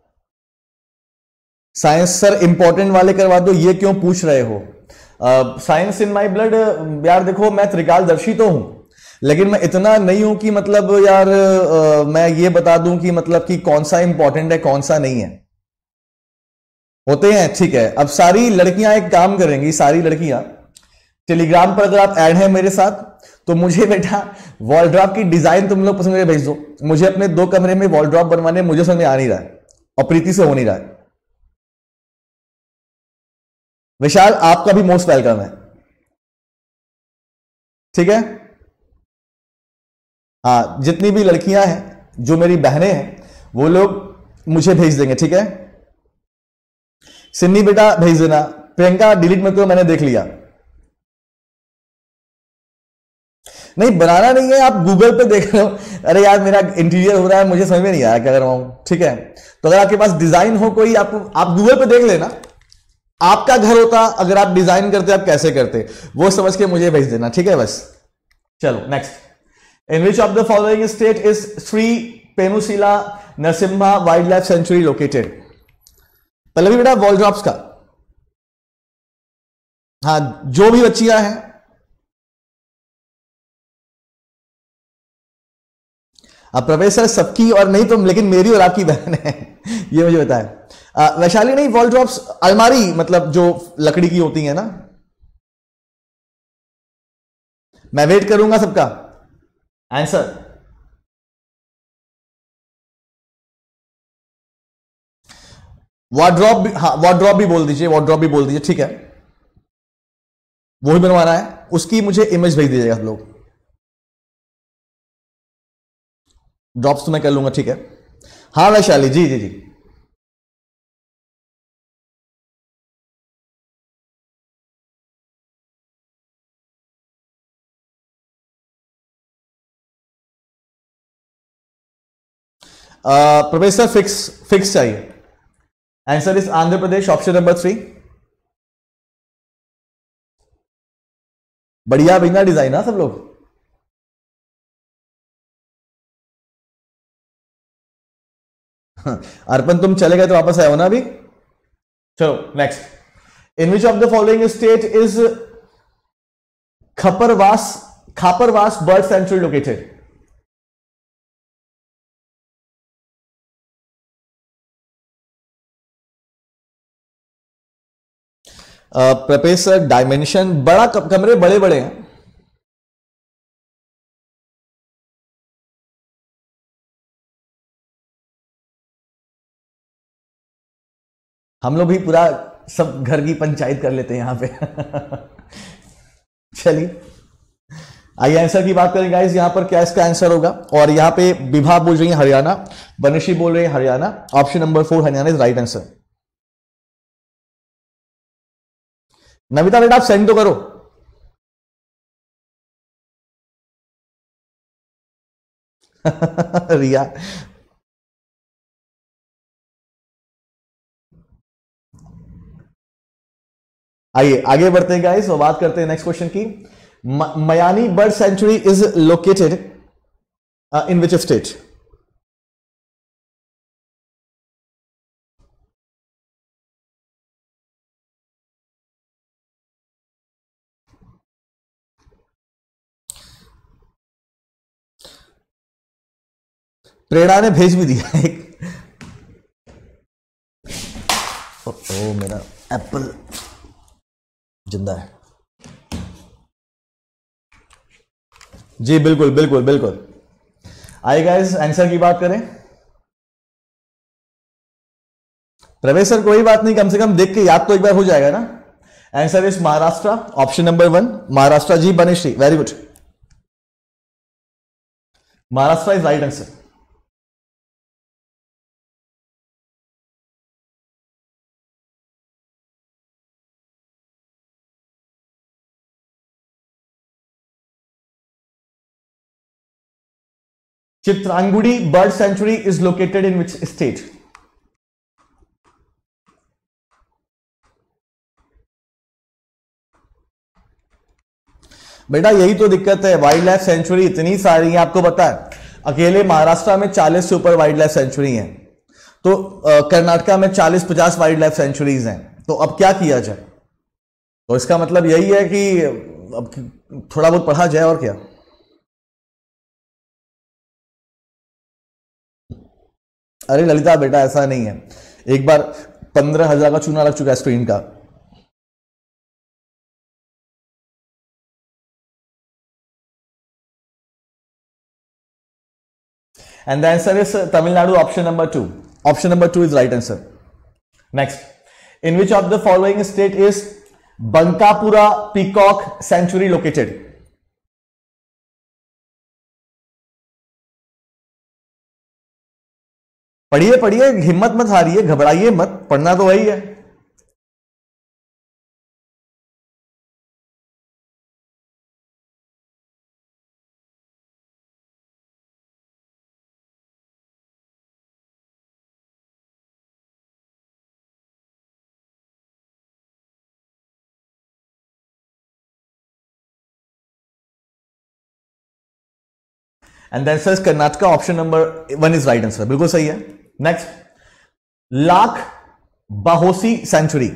Science sir important वाले करवा दो, ये क्यों पूछ रहे हो? Science in my blood. यार देखो, मैं त्रिकालदर्शी तो हूं, लेकिन मैं इतना नहीं हूं कि मतलब यार मैं ये बता दूं कि मतलब कि कौन सा इंपॉर्टेंट है कौन सा नहीं है। होते हैं, ठीक है। अब सारी लड़कियां एक काम करेंगी, सारी लड़कियां टेलीग्राम पर अगर आप ऐड हैं मेरे साथ, तो मुझे बेटा वॉलड्रॉप की डिजाइन तुम लोग पसंद करके भेज दो। मुझे अपने 2 कमरे में वॉलड्रॉप बनवाने मुझे समझ में आ नहीं रहा है और प्रीति से हो नहीं रहा है। विशाल, आपका भी मोस्ट वेलकम है, ठीक है। हाँ, जितनी भी लड़कियां हैं जो मेरी बहनें हैं वो लोग मुझे भेज देंगे, ठीक है। सिन्नी बेटा भेज देना, प्रियंका डिलीट मत करो, मैंने देख लिया। नहीं, बनाना नहीं है, आप गूगल पे देख रहे हो। अरे यार, मेरा इंटीरियर हो रहा है, मुझे समझ में नहीं आया क्या कर रहा हूं, ठीक है। तो अगर आपके पास डिजाइन हो कोई, आप गूगल पे देख लेना। आपका घर होता, अगर आप डिजाइन करते आप कैसे करते, वो समझ के मुझे भेज देना, ठीक है बस। चलो next. In which of the following state is Shri Penusila Narasimha wild life sanctuary located? पहले भी बेटा वॉल ड्रॉप्स का, हाँ, जो भी बच्चियां हैं। अब प्रोफेसर सबकी और नहीं तो, लेकिन मेरी और आपकी बहन है ये मुझे बताया। वैशाली नहीं, वॉल ड्रॉप्स अलमारी, मतलब जो लकड़ी की होती है ना। मैं वेट करूंगा सबका आंसर। वार्डरोब भी, हाँ वार्डरोब भी बोल दीजिए, वार्डरोब भी बोल दीजिए, ठीक है। वो भी बनवाना है, उसकी मुझे इमेज भेज दीजिएगा आप लोग। ड्रॉप्स तो मैं कर लूंगा, ठीक है। हाँ वैशाली जी जी जी। प्रोफेसर फिक्स, फिक्स चाहिए। Answer is Andhra Pradesh, option number 3। बढ़िया बिना डिजाइन है सब लोग। अर्पण तुम चले गए तो वापस आए हो ना अभी। चलो next. In which of the following state is Khaparwas, Khaparwas bird sanctuary located? Professor dimension, बड़ा कमरे बड़े बड़े हैं। हम लोग भी पूरा सब घर की पंचायत कर लेते हैं यहां पे चलिए आइए आंसर की बात करें गाइस। यहां पर क्या इसका आंसर होगा? और यहां पे विभा बोल रही है हरियाणा, बनशी बोल रही है Haryana, option number 4 Haryana is right answer. Navita बेटा आप सेंड तो करो। रिया, आइए आगे बढ़ते हैं गाइस और बात करते हैं नेक्स्ट क्वेश्चन की। Mayani bird sanctuary is located in which state? Prerna ने भेज भी दिया एक। ओ मेरा एप्पल जिंदा है। जी बिल्कुल बिल्कुल बिल्कुल। आइए गाइस आंसर की बात करें। प्रवेश सर कोई बात नहीं, कम से कम देख के याद तो एक बार हो जाएगा ना। Answer is Maharashtra, option number 1 Maharashtra. जी Banishree very good, Maharashtra is right answer. Chitrangudi bird sanctuary is located in which state? बेटा यही तो दिक्कत है, वाइल्ड लाइफ सेंचुरी इतनी सारी है, आपको पता है अकेले महाराष्ट्र में 40 से ऊपर वाइल्ड लाइफ सेंचुरी हैं, तो कर्नाटका में 40-50 वाइल्ड लाइफ सेंचुरीज हैं। तो अब क्या किया जाए? तो इसका मतलब यही है कि अब थोड़ा बहुत पढ़ा जाए और क्या। अरे ललिता बेटा ऐसा नहीं है, एक बार 15,000 का चूना लग चुका है स्क्रीन का। And the answer is Tamil Nadu, option number 2. Option number 2 is right answer. Next, in which of the following state is Bankapura Peacock Sanctuary located? पढ़िए पढ़िए, हिम्मत मत हारिए, घबराइए मत, पढ़ना तो वही है। And the answer is Karnataka, option number 1 is right answer, बिल्कुल सही है। Next, Lakh Bahosi sanctuary.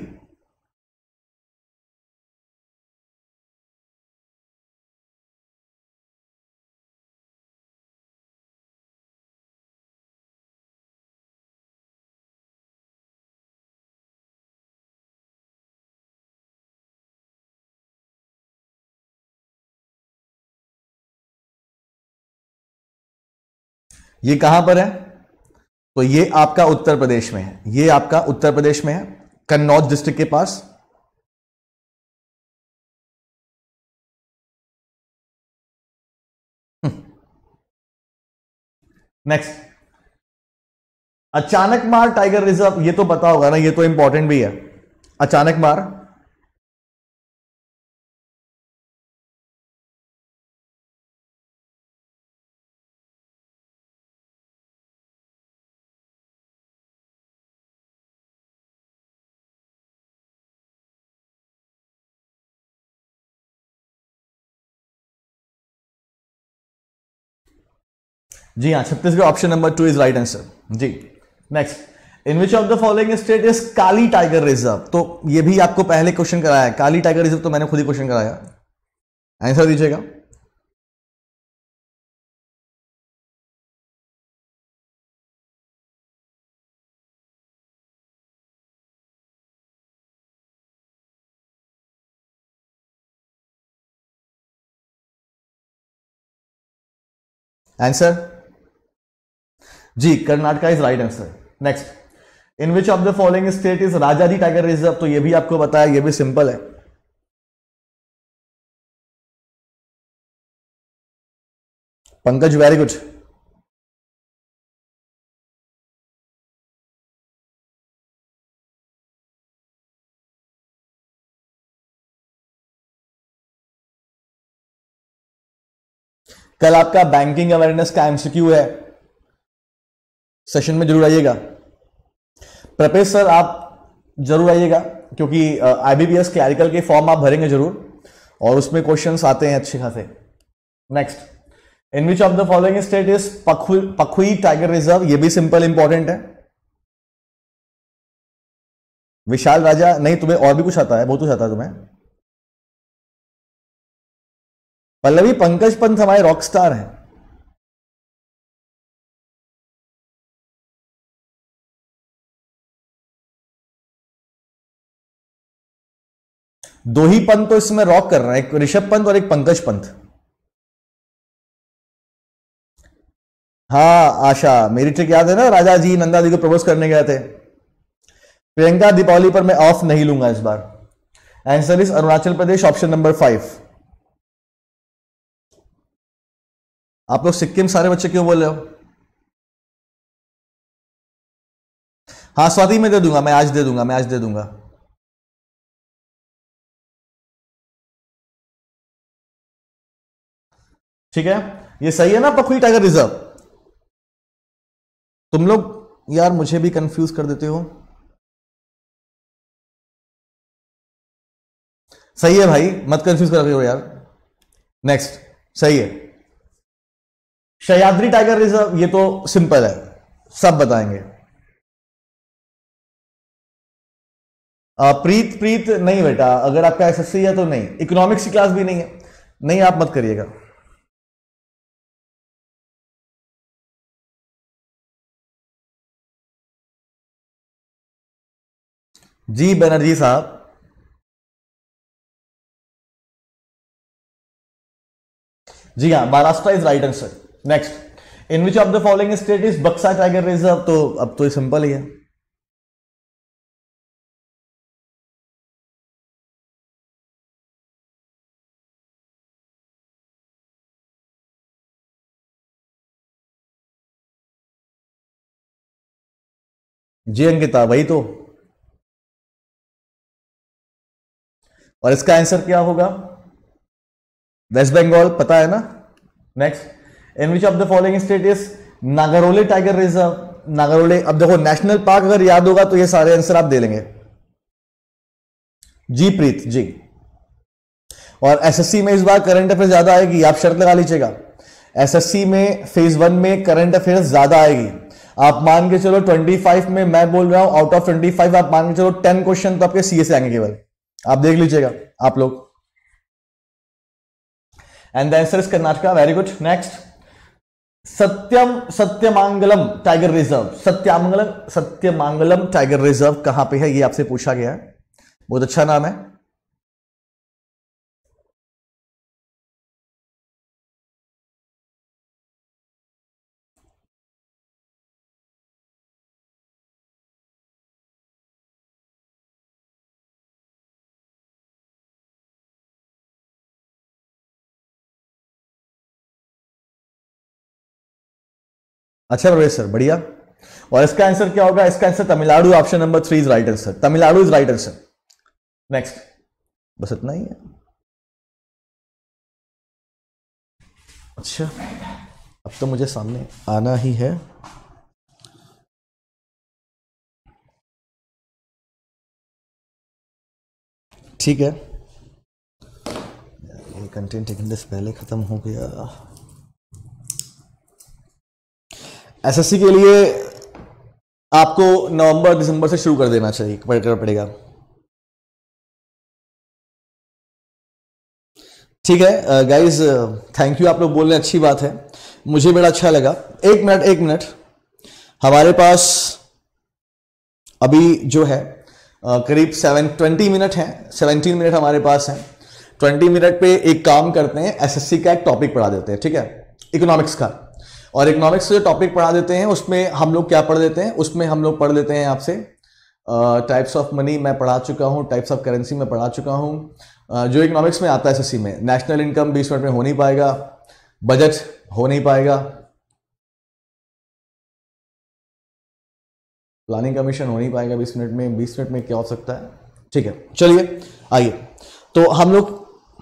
ये कहां पर है? तो ये आपका उत्तर प्रदेश में है, ये आपका उत्तर प्रदेश में है, कन्नौज डिस्ट्रिक्ट के पास। नेक्स्ट, अचानक मार टाइगर रिजर्व, ये तो पता होगा ना, ये तो इंपॉर्टेंट भी है। अचानक मार जी हाँ, Chhattisgarh, option number 2 is right answer जी। Next, in which of the following state is Kali tiger reserve? तो ये भी आपको पहले क्वेश्चन कराया है, काली टाइगर रिजर्व तो मैंने खुद ही क्वेश्चन कराया। आंसर दीजिएगा। आंसर जी, Karnataka is right answer. Next, in which of the following state is Rajaji tiger reserve? तो ये भी आपको पता है, ये भी सिंपल है। Pankaj very good. कल आपका बैंकिंग अवेयरनेस का एमसीक्यू है, सेशन में जरूर आइएगा। प्रपेश सर आप जरूर आइएगा, क्योंकि आईबीपीएस क्लैरिकल के फॉर्म आप भरेंगे जरूर, और उसमें क्वेश्चंस आते हैं अच्छे खासे। Next, in which of the following state is Pakhui tiger reserve? ये भी सिंपल इंपॉर्टेंट है। विशाल राजा नहीं, तुम्हें और भी कुछ आता है, बहुत कुछ आता है तुम्हें। पल्लवी, पंकज पंत हमारे रॉक स्टार हैं। दो ही पंत तो इसमें रॉक कर रहे हैं, एक ऋषभ पंत और एक पंकज पंत। हाँ आशा, मेरी ट्रिक याद है ना, राजा जी नंदा जी को प्रपोज करने गए थे। प्रियंका, दीपावली पर मैं ऑफ नहीं लूंगा इस बार। Answer is Arunachal Pradesh, option number 5। आप लोग सिक्किम सारे बच्चे क्यों बोल रहे हो? हाँ स्वाति में दे दूंगा, मैं आज दे दूंगा, मैं आज दे दूंगा। ठीक है, ये सही है ना पखुई टाइगर रिजर्व? तुम लोग यार मुझे भी कंफ्यूज कर देते हो। सही है भाई, मत कंफ्यूज कर रहे हो यार। नेक्स्ट, सही है। सह्याद्री टाइगर रिजर्व, ये तो सिंपल है, सब बताएंगे। प्रीत, प्रीत नहीं बेटा, अगर आपका एसएससी है तो नहीं, इकोनॉमिक्स की क्लास भी नहीं है, नहीं आप मत करिएगा। जी बनर्जी साहब, जी हाँ, Maharashtra is right answer. Next, in which of the following state is Buxa tiger reserve? तो अब तो ये सिंपल ही है। जी अंकिता, वही तो। और इसका आंसर क्या होगा? वेस्ट बंगाल, पता है ना। Next, in which of the following state is Nagarhole tiger reserve? Nagarhole, अब देखो नेशनल पार्क अगर याद होगा तो ये सारे आंसर आप दे लेंगे। जी प्रीत जी। और एसएससी में इस बार करंट अफेयर्स ज्यादा आएगी, आप शर्त लगा लीजिएगा। एसएससी में फेज 1 में करंट अफेयर्स ज्यादा आएगी। आप मान के चलो 25 में, मैं बोल रहा हूं आउट ऑफ 25 आप मान के चलो 10 क्वेश्चन तो आपके सीए से आएंगे केवल, आप देख लीजिएगा आप लोग। And the answer is Karnataka, very good. Next, Sathyamangalam tiger reserve, Sathyamangalam tiger reserve कहां पे है, ये आपसे पूछा गया है। बहुत अच्छा नाम है। अच्छा प्रवेश सर, बढ़िया। और इसका आंसर क्या होगा? इसका answer Tamil Nadu, option number 3 is right answer. Tamil Nadu is right answer. Next, बस इतना ही है। अच्छा, अब तो मुझे सामने आना ही है। ठीक है, ये कंटेंट अटेंडेंस पहले खत्म हो गया। एसएससी के लिए आपको नवंबर दिसंबर से शुरू कर देना चाहिए, पड़ेगा। ठीक है गाइज, थैंक यू, आप लोग बोल रहे हैं, अच्छी बात है, मुझे बड़ा अच्छा लगा। एक मिनट, हमारे पास अभी जो है करीब 20 मिनट है, 17 मिनट हमारे पास है। 20 मिनट पे एक काम करते हैं, एसएससी का एक टॉपिक पढ़ा देते हैं, ठीक है, इकोनॉमिक्स का। और इकोनॉमिक्स से जो टॉपिक पढ़ा देते हैं उसमें हम लोग क्या पढ़ देते हैं, उसमें हम लोग पढ़ लेते हैं आपसे टाइप्स ऑफ मनी मैं पढ़ा चुका हूं, टाइप्स ऑफ करेंसी मैं पढ़ा चुका हूं। जो इकोनॉमिक्स में आता है एसएससी में, नेशनल इनकम 20 मिनट में हो नहीं पाएगा, बजट हो नहीं पाएगा, प्लानिंग कमीशन हो नहीं पाएगा 20 मिनट में। 20 मिनट में क्या हो सकता है? ठीक है, चलिए आइए, तो हम लोग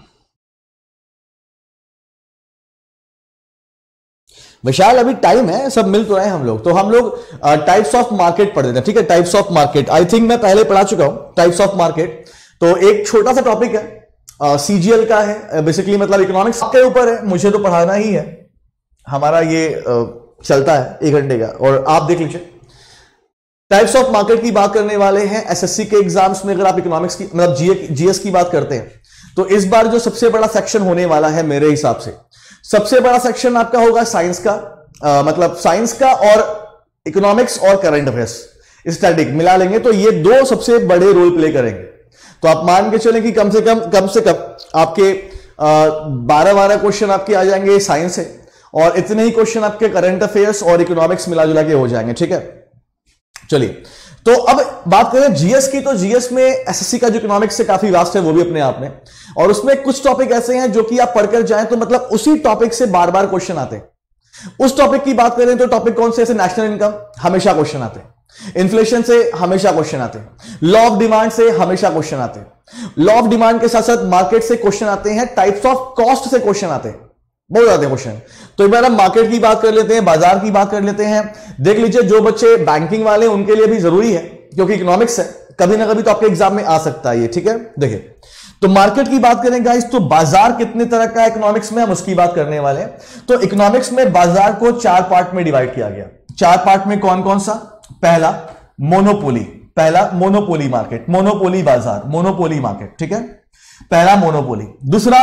विशाल अभी टाइम है, सब मिल तो रहे हैं हम लोग, तो हम लोग टाइप्स ऑफ मार्केट पढ़ देते हैं, ठीक है। Types of market I think मैं पहले पढ़ा चुका हूं, टाइप्स ऑफ मार्केट। तो एक छोटा सा टॉपिक है, सीजीएल का है, बेसिकली मतलब इकोनॉमिक्स के ऊपर है, मुझे तो पढ़ाना ही है, हमारा ये चलता है 1 घंटे का, और आप देख लीजिए। टाइप्स ऑफ मार्केट की बात करने वाले हैं एसएससी के एग्जाम्स में। अगर आप इकोनॉमिक्स की मतलब जीएस की बात करते हैं, तो इस बार जो सबसे बड़ा सेक्शन होने वाला है मेरे हिसाब से, सबसे बड़ा सेक्शन आपका होगा साइंस का, मतलब साइंस का और इकोनॉमिक्स और करंट अफेयर्स स्टैटिक मिला लेंगे तो ये 2 सबसे बड़े रोल प्ले करेंगे। तो आप मान के चलें कि कम से कम आपके 12 क्वेश्चन आपके आ जाएंगे साइंस से, और इतने ही क्वेश्चन आपके करंट अफेयर्स और इकोनॉमिक्स मिला जुला के हो जाएंगे, ठीक है। चलिए, तो अब बात करें जीएस की, तो जीएस में एसएससी का जो इकोनॉमिक्स से काफी वास्ट है वो भी अपने आप में, और उसमें कुछ टॉपिक ऐसे हैं जो कि आप पढ़कर जाएं तो मतलब उसी टॉपिक से बार बार क्वेश्चन आते हैं। उस टॉपिक की बात करें तो टॉपिक कौन से, ऐसे नेशनल इनकम हमेशा क्वेश्चन आते हैं, इन्फ्लेशन से हमेशा क्वेश्चन आते हैं, लॉ ऑफ डिमांड से हमेशा क्वेश्चन आते हैं, लॉ ऑफ डिमांड के साथ साथ मार्केट से क्वेश्चन आते हैं, टाइप्स ऑफ कॉस्ट से क्वेश्चन आते हैं, बहुत ज्यादा क्वेश्चन। तो एक बार हम मार्केट की बात कर लेते हैं, बाजार की बात कर लेते हैं। देख लीजिए, जो बच्चे बैंकिंग वाले उनके लिए भी जरूरी है क्योंकि इकोनॉमिक्स है, कभी ना कभी तो आपके एग्जाम में आ सकता है ये, ठीक है। देखिए, तो मार्केट की बात करें गाइस, तो बाजार कितने तरह का इकोनॉमिक्स में हम उसकी बात करने वाले हैं। तो इकोनॉमिक्स में बाजार को 4 पार्ट में डिवाइड किया गया। 4 पार्ट में कौन कौन सा? पहला मोनोपोली, पहला मोनोपोली मार्केट, मोनोपोली बाजार, मोनोपोली मार्केट, ठीक है, पहला मोनोपोली। दूसरा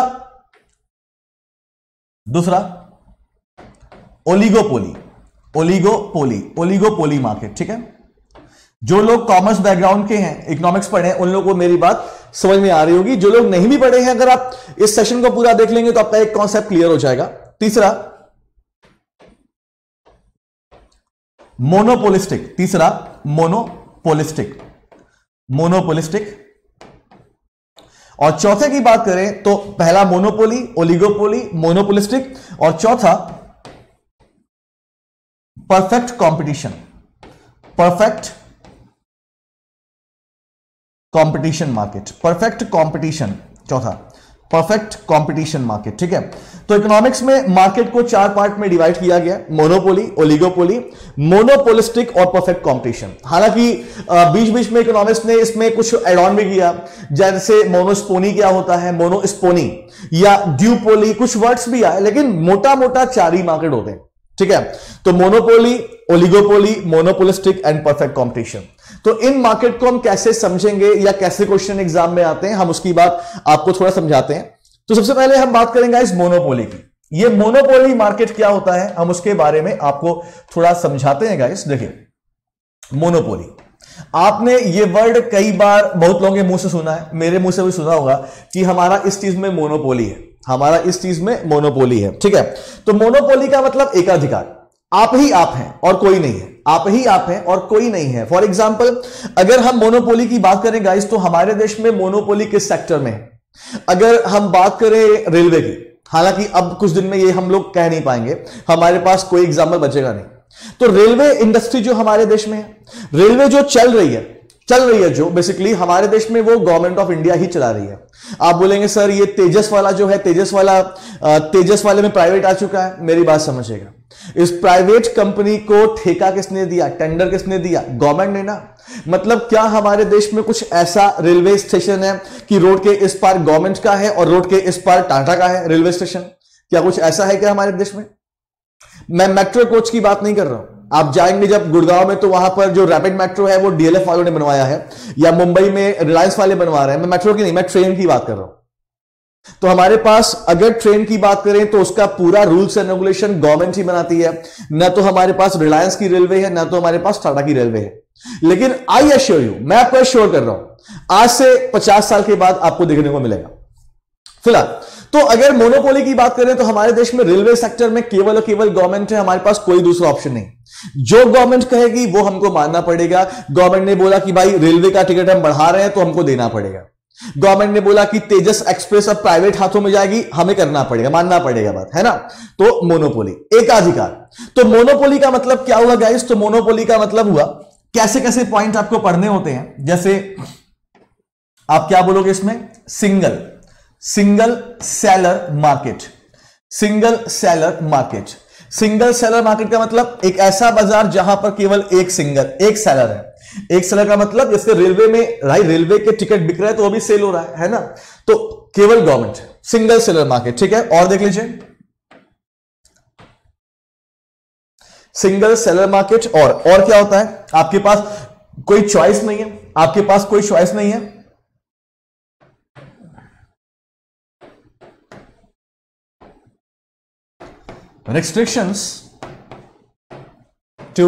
ओलिगोपोली, ओलिगोपोली, ओलिगोपोली मार्केट, ठीक है। जो लोग कॉमर्स बैकग्राउंड के हैं, इकोनॉमिक्स पढ़े हैं, उन लोगों को मेरी बात समझ में आ रही होगी। जो लोग नहीं भी पढ़े हैं, अगर आप इस सेशन को पूरा देख लेंगे तो आपका एक कॉन्सेप्ट क्लियर हो जाएगा। तीसरा मोनोपोलिस्टिक, तीसरा मोनोपोलिस्टिक, मोनोपोलिस्टिक। और चौथे की बात करें तो पहला मोनोपोली, ओलिगोपोली, मोनोपोलिस्टिक, और चौथा perfect competition, perfect competition market, perfect competition, चौथा परफेक्ट कंपटीशन मार्केट, ठीक है। तो इकोनॉमिक्स में मार्केट को 4 पार्ट में डिवाइड किया गया, मोनोपोली, ओलिगोपोली, मोनोपोलिस्टिक और परफेक्ट कंपटीशन। हालांकि बीच बीच में इकोनॉमिक्स ने इसमें कुछ एड ऑन भी किया, जैसे मोनोस्पोनी क्या होता है, मोनोस्पोनी या ड्यूपोली, कुछ वर्ड्स भी आए, लेकिन मोटा मोटा 4 ही मार्केट होते हैं, ठीक है। तो monopoly, oligopoly, monopolistic and perfect competition. तो इन मार्केट को हम कैसे समझेंगे या कैसे क्वेश्चन एग्जाम में आते हैं, हम उसकी बात आपको थोड़ा समझाते हैं। तो सबसे पहले हम बात करेंगे इस मोनोपोली की। ये मोनोपोली मार्केट क्या होता है, हम उसके बारे में आपको थोड़ा समझाते हैं गाइस। देखिए, मोनोपोली, आपने ये वर्ड कई बार बहुत लोगों के मुंह से सुना है, मेरे मुंह से भी सुना होगा कि हमारा इस चीज में मोनोपोली है, हमारा इस चीज में मोनोपोली है, ठीक है। तो मोनोपोली का मतलब एकाधिकार, आप ही आप हैं और कोई नहीं है, आप ही आप हैं और कोई नहीं है। फॉर एग्जाम्पल, अगर हम मोनोपोली की बात करें गाइस, तो हमारे देश में मोनोपोली किस सेक्टर में है? अगर हम बात करें रेलवे की, हालांकि अब कुछ दिन में ये हम लोग कह नहीं पाएंगे, हमारे पास कोई एग्जाम्पल बचेगा नहीं। तो रेलवे इंडस्ट्री जो हमारे देश में है, रेलवे जो चल रही है जो बेसिकली हमारे देश में, वो गवर्नमेंट ऑफ इंडिया ही चला रही है। आप बोलेंगे सर ये तेजस वाला जो है, तेजस वाले में प्राइवेट आ चुका है। मेरी बात समझिएगा, इस प्राइवेट कंपनी को ठेका किसने दिया, टेंडर किसने दिया? गवर्नमेंट ने ना। मतलब क्या हमारे देश में कुछ ऐसा रेलवे स्टेशन है कि रोड के इस पार गवर्नमेंट का है और रोड के इस पार टाटा का है रेलवे स्टेशन? क्या कुछ ऐसा है क्या हमारे देश में? मैं मेट्रो कोच की बात नहीं कर रहा हूं। आप जाएंगे जब गुड़गांव में, तो वहां पर जो रैपिड मेट्रो है वो डीएलएफ वालों ने बनवाया है, या मुंबई में रिलायंस वाले बनवा रहे हैं। मैं मेट्रो की नहीं, मैं ट्रेन की बात कर रहा हूं। तो हमारे पास अगर ट्रेन की बात करें तो उसका पूरा रूल्स एंड रेगुलेशन गवर्नमेंट ही बनाती है, ना तो हमारे पास रिलायंस की रेलवे है, ना तो हमारे पास टाटा की रेलवे है। लेकिन आई एश्योर यू, मैं आपको एश्योर कर रहा हूं, आज से 50 साल के बाद आपको देखने को मिलेगा। फिलहाल तो अगर मोनोपोली की बात करें तो हमारे देश में रेलवे सेक्टर में केवल और केवल गवर्नमेंट है, हमारे पास कोई दूसरा ऑप्शन नहीं। जो गवर्नमेंट कहेगी वो हमको मानना पड़ेगा। गवर्नमेंट ने बोला कि भाई रेलवे का टिकट हम बढ़ा रहे हैं तो हमको देना पड़ेगा। गवर्नमेंट ने बोला कि तेजस एक्सप्रेस अब प्राइवेट हाथों में जाएगी, हमें करना पड़ेगा, मानना पड़ेगा, बात है ना। तो मोनोपोली, एकाधिकार। तो मोनोपोली का मतलब क्या हुआ गाइस? तो मोनोपोली का मतलब हुआ, कैसे कैसे पॉइंट आपको पढ़ने होते हैं। जैसे आप क्या बोलोगे इसमें? Single seller market, single seller market. Single seller market का मतलब एक ऐसा बाजार जहां पर केवल एक सेलर है। एक सेलर का मतलब जैसे रेलवे में, रेलवे के टिकट बिक रहे हैं तो वो भी सेल हो रहा है ना, तो केवल गवर्नमेंट, सिंगल सेलर मार्केट, ठीक है। और देख लीजिए, सिंगल सेलर मार्केट। और क्या होता है? आपके पास कोई चॉइस नहीं है, आपके पास कोई चॉइस नहीं है। Restrictions to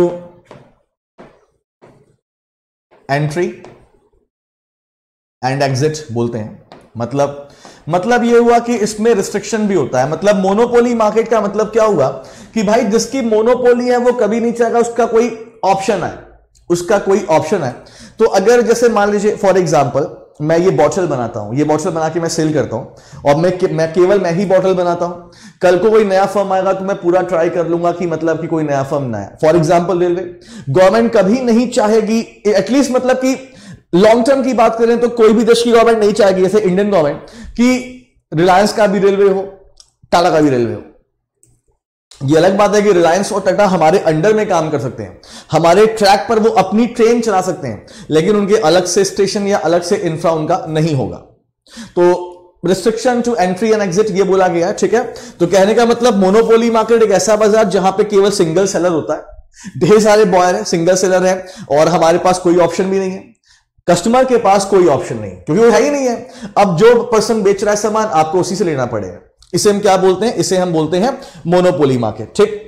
entry and exit बोलते हैं। मतलब मतलब ये हुआ कि इसमें रिस्ट्रिक्शन भी होता है। मतलब मोनोपोली मार्केट का मतलब क्या हुआ कि भाई जिसकी मोनोपोली है वो कभी नहीं चाहेगा उसका कोई ऑप्शन है, उसका कोई ऑप्शन है। तो अगर जैसे मान लीजिए फॉर एग्जांपल मैं ये बॉटल बनाता हूं, ये बॉटल बना के मैं सेल करता हूं और मैं केवल मैं ही बॉटल बनाता हूं। कल को कोई नया फर्म आएगा तो मैं पूरा ट्राई कर लूंगा कि मतलब कि कोई नया फर्म ना है। फॉर एग्जांपल रेलवे, गवर्नमेंट कभी नहीं चाहेगी, एटलीस्ट मतलब कि लॉन्ग टर्म की बात करें तो कोई भी देश की गवर्नमेंट नहीं चाहेगी, जैसे इंडियन गवर्नमेंट, कि रिलायंस का भी रेलवे हो, टाटा का भी रेलवे हो। ये अलग बात है कि रिलायंस और टाटा हमारे अंडर में काम कर सकते हैं, हमारे ट्रैक पर वो अपनी ट्रेन चला सकते हैं, लेकिन उनके अलग से स्टेशन या अलग से इंफ्रा उनका नहीं होगा। तो restriction to entry and exit ये बोला गया है, ठीक है। तो कहने का मतलब मोनोपोली मार्केट एक ऐसा बाजार जहां पे केवल सिंगल सेलर होता है, ढेर सारे बॉयर है, सिंगल सेलर है और हमारे पास कोई ऑप्शन भी नहीं है, कस्टमर के पास कोई ऑप्शन नहीं, क्योंकि वो है ही नहीं है। अब जो पर्सन बेच रहा है सामान आपको उसी से लेना पड़ेगा। इसे हम क्या बोलते हैं? इसे हम बोलते हैं मोनोपोली मार्केट, ठीक।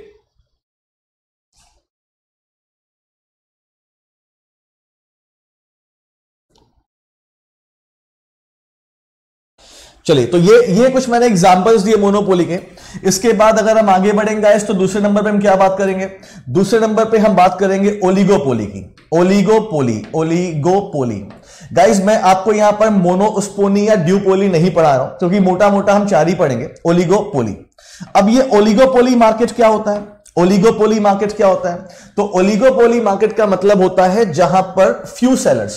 चलिए, तो ये कुछ मैंने एग्जांपल्स दिए मोनोपोली के। इसके बाद अगर हम आगे बढ़ेंगे गाइस तो दूसरे नंबर पे हम क्या बात करेंगे? दूसरे नंबर पे हम बात करेंगे ओलिगोपोली की। ओलिगोपोली गाइस, मैं आपको यहां पर मोनोस्पोनी या ड्यूपोली नहीं पढ़ा रहा हूं, क्योंकि मोटा मोटा हम चार ही पढ़ेंगे। ओलिगोपोली। अब ये ओलिगोपोली मार्केट क्या होता है? ओलिगोपोली मार्केट क्या होता है? तो ओलिगोपोली मार्केट का मतलब होता है जहां पर फ्यू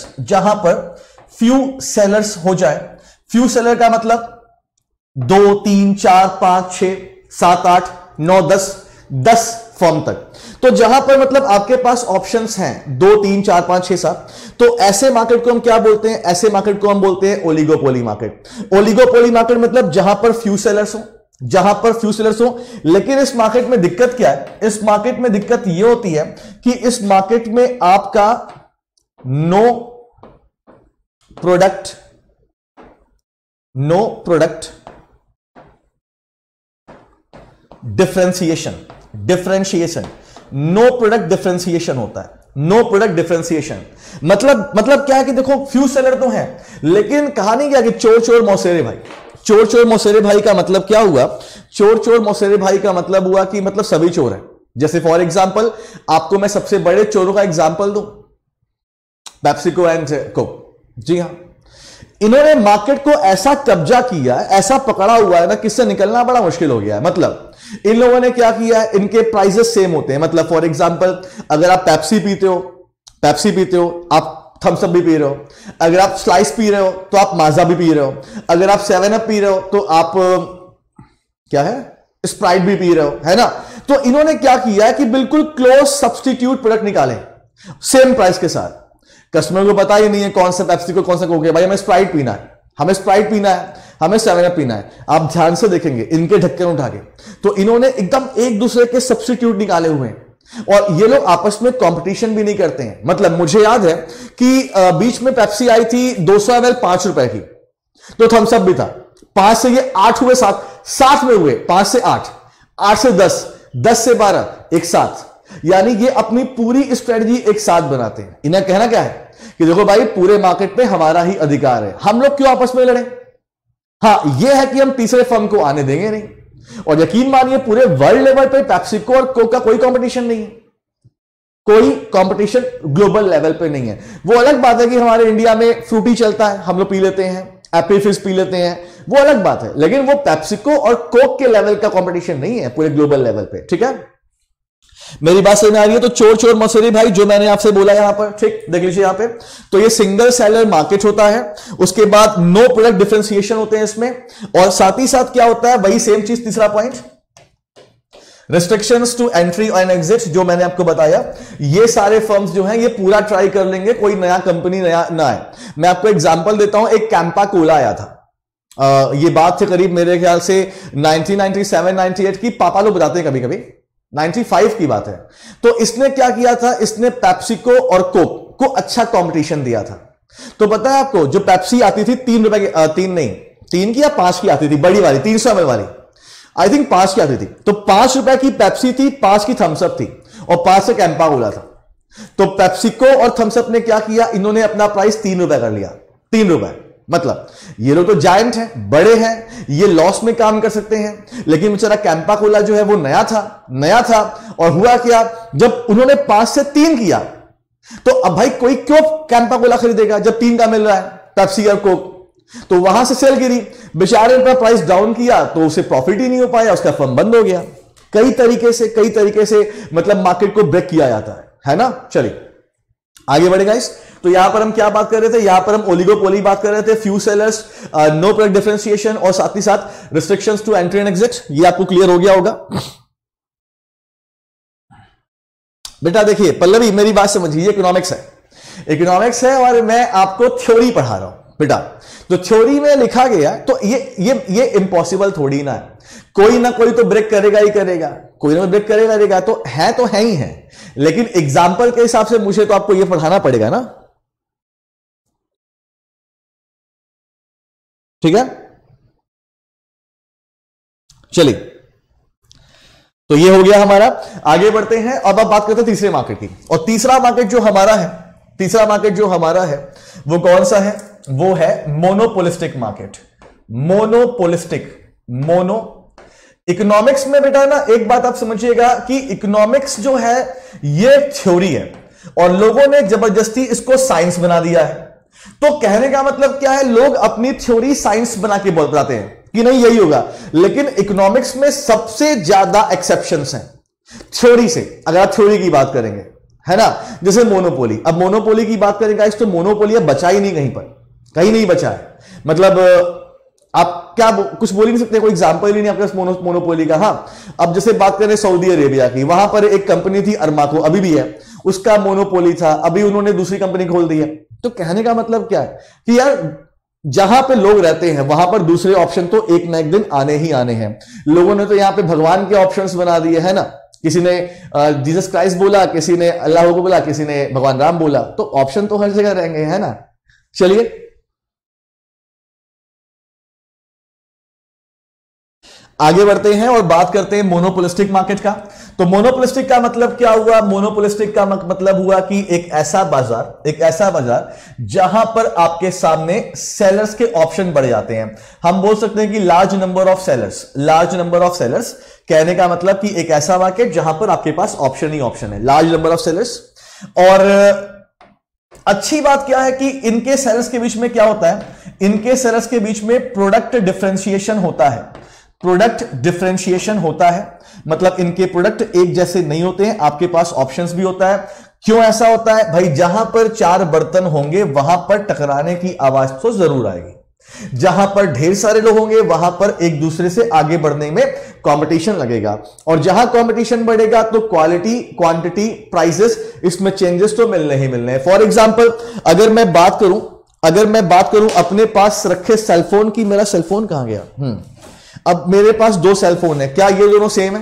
सेलर्स हो जाए। फ्यू सेलर का मतलब 2, 3, 4, 5, 6, 7, 8, 9, 10 फर्म तक। तो जहां पर मतलब आपके पास ऑप्शंस हैं 2, 3, 4, 5, 6, 7, तो ऐसे मार्केट को हम क्या बोलते हैं? ऐसे मार्केट को हम बोलते हैं ओलिगोपोली मार्केट। ओलिगोपोली मार्केट मतलब जहां पर फ्यू सेलर्स हो, लेकिन इस मार्केट में दिक्कत क्या है? इस मार्केट में दिक्कत यह होती है कि इस मार्केट में आपका no product differentiation no product differentiation होता है। नो प्रोडक्ट डिफरेंशिएशन मतलब क्या है कि देखो फ्यू सेलर तो है, लेकिन कहानी क्या कि चोर मौसेरे भाई का मतलब क्या हुआ? चोर मौसेरे भाई का मतलब हुआ कि मतलब सभी चोर है। जैसे फॉर एग्जांपल आपको मैं सबसे बड़े चोरों का एग्जांपल दूं, पेप्सिको एंड कोक। जी हां, इन्होंने मार्केट को ऐसा कब्जा किया, ऐसा पकड़ा हुआ है ना, किससे निकलना बड़ा मुश्किल हो गया है। मतलब इन लोगों ने क्या किया है, इनके प्राइसेस सेम होते हैं। मतलब फॉर एग्जांपल अगर आप पेप्सी पीते हो आप थम्स अप भी पी रहे हो, अगर आप स्लाइस पी रहे हो तो आप माजा भी पी रहे हो, अगर आप 7 अप पी रहे हो तो आप क्या है, स्प्राइट भी पी रहे हो, है ना। तो इन्होंने क्या किया है कि बिल्कुल क्लोज सब्स्टिट्यूट प्रोडक्ट निकाले सेम प्राइस के साथ। कस्टमर को पता ही नहीं है कौन सा पेप्सी को कौन सा कोक है। भाई हमें स्प्राइट पीना है, हमें 7 अप पीना है। आप ध्यान से देखेंगे इनके ढक्कन उठा के, तो इन्होंने एकदम एक दूसरे के सब्स्टिट्यूट निकाले हुए हैं और ये लोग आपस में कंपटीशन भी नहीं करते हैं। मतलब मुझे याद है कि बीच में पेप्सी आई थी 200 ml 5 रुपए की, तो थम्स अप भी था। 5 से ये 8 हुए, 7 में हुए, 5 से 8, 8 से 10, 10 से 12 एक साथ। यानी ये अपनी पूरी स्ट्रेटजी एक साथ बनाते हैं। इन्हें कहना क्या है कि देखो भाई पूरे मार्केट पे हमारा ही अधिकार है, हम लोग क्यों आपस में लड़े। हाँ, यह है कि हम तीसरे फर्म को आने देंगे नहीं। और यकीन मानिए पूरे वर्ल्ड लेवल पे पेप्सिको और कोक का कोई कंपटीशन नहीं है, कोई कंपटीशन ग्लोबल लेवल पे नहीं है। वो अलग बात है कि हमारे इंडिया में फ्रूटी चलता है, हम लोग पी लेते हैं, एप्पल फिज पी लेते हैं, वो अलग बात है, लेकिन वो पेप्सिको और कोक के लेवल का कंपटीशन नहीं है पूरे ग्लोबल लेवल पे। ठीक है, मेरी बात समझ में आ रही है? तो चोर मौसेरी भाई जो मैंने आपसे बोला यहां पर, ठीक देख लीजिए यहां पे, तो ये सिंगल सेलर मार्केट होता है। उसके बाद नो प्रोडक्ट डिफरेंशिएशन होते हैं इसमें, और साथ ही साथ क्या होता है, वही सेम चीज, तीसरा point restrictions to entry and exit, जो मैंने आपको बताया। ये सारे फर्म्स जो हैं ये पूरा ट्राई कर लेंगे, कोई नया कंपनी नया ना आए। मैं आपको एग्जांपल देता हूं, एक कैंपा कोला आया था, ये बात थे करीब मेरे ख्याल से 1997-98 की, पापा लोग बताते हैं कभी कभी 95 की बात है। तो इसने क्या किया था, इसने पेप्सिको और कोक को अच्छा कंपटीशन दिया था। तो पता है आपको, जो पेप्सी आती थी 3 रुपए की, 3 की या 5 की आती थी, बड़ी वाली 300 ml वाली, आई थिंक 5 की आती थी। तो 5 रुपए की पेप्सी थी, 5 की थम्स अप थी, और 5 से कैंपा कोला था। तो पेप्सिको और थम्स अप ने क्या किया, इन्होंने अपना प्राइस 3 रुपए कर लिया, 3 रुपए। मतलब ये लोग तो जायंट हैं, बड़े हैं, ये लॉस में काम कर सकते हैं, लेकिन बेचारा कैंपा कोला जो है वो नया था। और हुआ क्या, जब उन्होंने 5 से 3 किया तो अब भाई कोई क्यों कैंपा कोला खरीदेगा जब 3 का मिल रहा है, पेप्सी और कोक। तो वहां से सेल गिरी, बेचारे ने प्राइस डाउन किया तो उसे प्रॉफिट ही नहीं हो पाया, उसका फर्म बंद हो गया। कई तरीके से मतलब मार्केट को ब्रेक किया जाता है ना। चलिए आगे बढ़ेगा इस। तो यहां पर हम क्या बात कर रहे थे, यहां पर हम ओलिगोपोली बात कर रहे थे, few sellers, no product differentiation और साथ ही साथ restrictions to entry and exit. ये आपको क्लियर हो गया होगा। बेटा देखिए पल्लवी मेरी बात समझिए, इकोनॉमिक्स है और मैं आपको थ्योरी पढ़ा रहा हूं बेटा। तो थ्योरी में लिखा गया तो ये इंपॉसिबल थोड़ी ना है, कोई ना कोई तो ब्रेक करेगा ही करेगा, कोई ना ब्रेक करेगा तो है ही है, लेकिन एग्जाम्पल के हिसाब से मुझे तो आपको ये पढ़ाना पड़ेगा ना, ठीक है। चलिए तो ये हो गया हमारा। आगे बढ़ते हैं, अब आप बात करते हैं तीसरे मार्केट की। और तीसरा मार्केट जो हमारा है वो कौन सा है, वो है मोनोपोलिस्टिक मार्केट। मोनो इकोनॉमिक्स में बेटा ना एक बात आप समझिएगा कि इकोनॉमिक्स जो है ये थ्योरी है और लोगों ने जबरदस्ती इसको साइंस बना दिया है। तो कहने का मतलब क्या है, लोग अपनी थ्योरी साइंस बना के बताते हैं कि नहीं यही होगा, लेकिन इकोनॉमिक्स में सबसे ज्यादा एक्सेप्शंस हैं थ्योरी से। अगर आप थ्योरी की बात करेंगे है ना, जैसे मोनोपोली। अब मोनोपोली की बात करेंगे तो मोनोपोली अब बचा ही नहीं, कहीं नहीं बचा है। मतलब आप क्या कुछ बोल ही नहीं सकते, कोई एग्जांपल ही नहीं आपके पास मोनोपोली का। हाँ, अब जैसे बात करें सऊदी अरेबिया की, वहां पर एक कंपनी थी अरमाको, अभी भी है, उसका मोनोपोली था, अभी उन्होंने दूसरी कंपनी खोल दी है। तो कहने का मतलब क्या है कि यार जहां पे लोग रहते हैं वहां पर दूसरे ऑप्शन तो एक ना एक दिन आने ही आने हैं। लोगों ने तो यहां पे भगवान के ऑप्शंस बना दिए है ना, किसी ने जीसस क्राइस्ट बोला, किसी ने अल्लाह को बोला, किसी ने भगवान राम बोला, तो ऑप्शन तो हर जगह रहेंगे है ना। चलिए आगे बढ़ते हैं और बात करते हैं मोनोपोलिस्टिक मार्केट का। तो मोनोपोलिस्टिक का मतलब क्या हुआ, मोनोपोलिस्टिक का मतलब हुआ कि एक ऐसा बाजार जहां पर आपके सामने सेलर्स के ऑप्शन बढ़ जाते हैं। हम बोल सकते हैं कि लार्ज नंबर ऑफ सेलर्स, कहने का मतलब कि एक ऐसा मार्केट जहां पर आपके पास ऑप्शन ही ऑप्शन है, लार्ज नंबर ऑफ सेलर्स। और अच्छी बात क्या है कि इनके सेलर्स के बीच में क्या होता है, इनके सेलर्स के बीच में प्रोडक्ट डिफरेंशिएशन होता है। मतलब इनके प्रोडक्ट एक जैसे नहीं होते हैं, आपके पास ऑप्शंस भी होता है। क्यों ऐसा होता है भाई, जहां पर 4 बर्तन होंगे वहां पर टकराने की आवाज तो जरूर आएगी, जहां पर ढेर सारे लोग होंगे वहां पर एक दूसरे से आगे बढ़ने में कंपटीशन लगेगा, और जहां कंपटीशन बढ़ेगा तो क्वालिटी, क्वांटिटी, प्राइसेस, इसमें चेंजेस तो मिलने ही मिलने हैं। फॉर एग्जांपल अगर मैं बात करूं अपने पास रखे सेलफोन की, मेरा सेलफोन कहां गया, अब मेरे पास 2 सेलफोन है, क्या ये दोनों सेम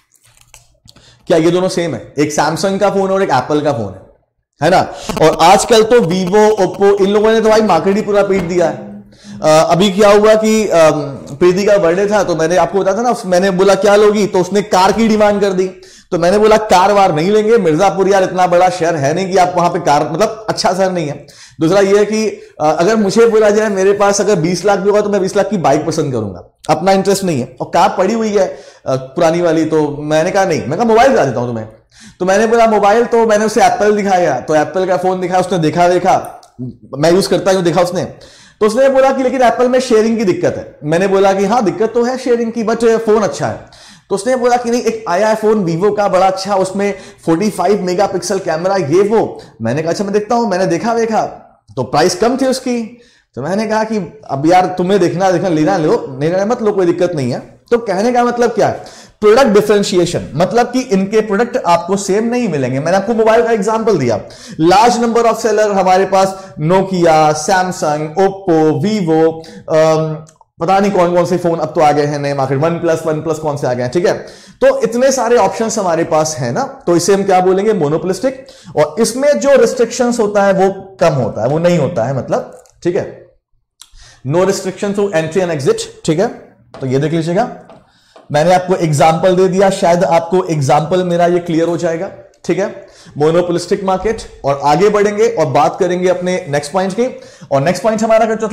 है? एक सैमसंग का फोन और एक एप्पल का फोन है ना। और आजकल तो वीवो, ओप्पो, इन लोगों ने तो भाई मार्केट ही पूरा पीट दिया है। अभी क्या हुआ कि प्रीति का बर्थडे था, तो मैंने आपको बताया था ना, मैंने बोला क्या लोगी, तो उसने कार की डिमांड कर दी। तो मैंने बोला कार वार नहीं लेंगे, मिर्जापुर यार इतना बड़ा शहर है नहीं कि आप वहां पे कार, मतलब अच्छा शहर नहीं है। दूसरा ये है कि अगर मुझे बोला जाए मेरे पास अगर 20 लाख भी होगा तो मैं 20 लाख की बाइक पसंद करूंगा, अपना इंटरेस्ट नहीं है। और कार पड़ी हुई है पुरानी वाली, तो मैंने कहा नहीं, मैं कहा मोबाइल दिखा देता हूं तुम्हें। तो मैंने बोला मोबाइल, तो मैंने उसे एप्पल दिखाया, तो एप्पल का फोन दिखाया, उसने देखा मैं यूज करता हूं, देखा उसने, तो उसने बोला कि लेकिन एप्पल में शेयरिंग की दिक्कत है। मैंने बोला कि हाँ दिक्कत तो है शेयरिंग की, बट फोन अच्छा है। तो उसने बोला कि नहीं, एक आया है फोन वीवो का बड़ा अच्छा, उसमें 45 मेगापिक्सल कैमरा, ये वो। मैंने कहा अच्छा मैं देखता हूं, मैंने देखा तो प्राइस कम थी उसकी। तो मैंने कहा कि अब यार तुम्हें देखना लेना लो, नहीं लेना मत लो, कोई दिक्कत नहीं है। तो कहने का मतलब क्या है, प्रोडक्ट डिफरेंशिएशन, मतलब कि इनके प्रोडक्ट आपको सेम नहीं मिलेंगे। मैंने आपको मोबाइल का एग्जांपल दिया, लार्ज नंबर ऑफ सेलर हमारे पास, नोकिया, सैमसंग, ओप्पो, वीवो, पता नहीं कौन कौन से फोन अब तो आ गए हैं नए मार्केट, वन प्लस कौन से आ गए हैं, ठीक है। तो इतने सारे ऑप्शंस हमारे पास है ना, तो इसे हम क्या बोलेंगे, मोनोपोलिस्टिक। और इसमें जो रिस्ट्रिक्शंस होता है वो कम होता है, वो नहीं होता है, मतलब ठीक है, no restriction to entry and exit, ठीक है। तो ये देख लीजिएगा, मैंने आपको एग्जाम्पल दे दिया, शायद आपको एग्जाम्पल मेरा ये क्लियर हो जाएगा, ठीक है। Monopolistic market. और आगे बढ़ेंगे और बात करेंगे अपने नेक्स्ट पॉइंट की। और नेक्स्ट पॉइंट हमारा क्या था,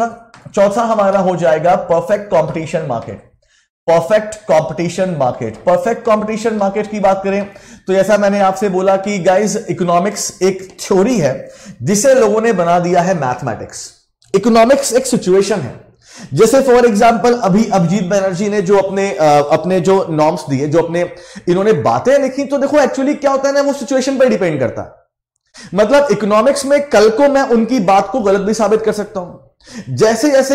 चौथा हमारा हो जाएगा perfect competition market. Perfect competition market, perfect competition market की बात करें तो जैसा मैंने आपसे बोला कि गाइस इकोनॉमिक्स एक थ्योरी है जिसे लोगों ने बना दिया है मैथमेटिक्स। इकोनॉमिक्स एक सिचुएशन है। जैसे फॉर एग्जांपल अभी अभिजीत बनर्जी ने जो अपने जो नॉर्म्स दिए, जो अपने इन्होंने बातें लिखी, तो देखो एक्चुअली क्या होता है ना, वो सिचुएशन पर डिपेंड करता है। मतलब इकोनॉमिक्स में कल को मैं उनकी बात को गलत भी साबित कर सकता हूं। जैसे जैसे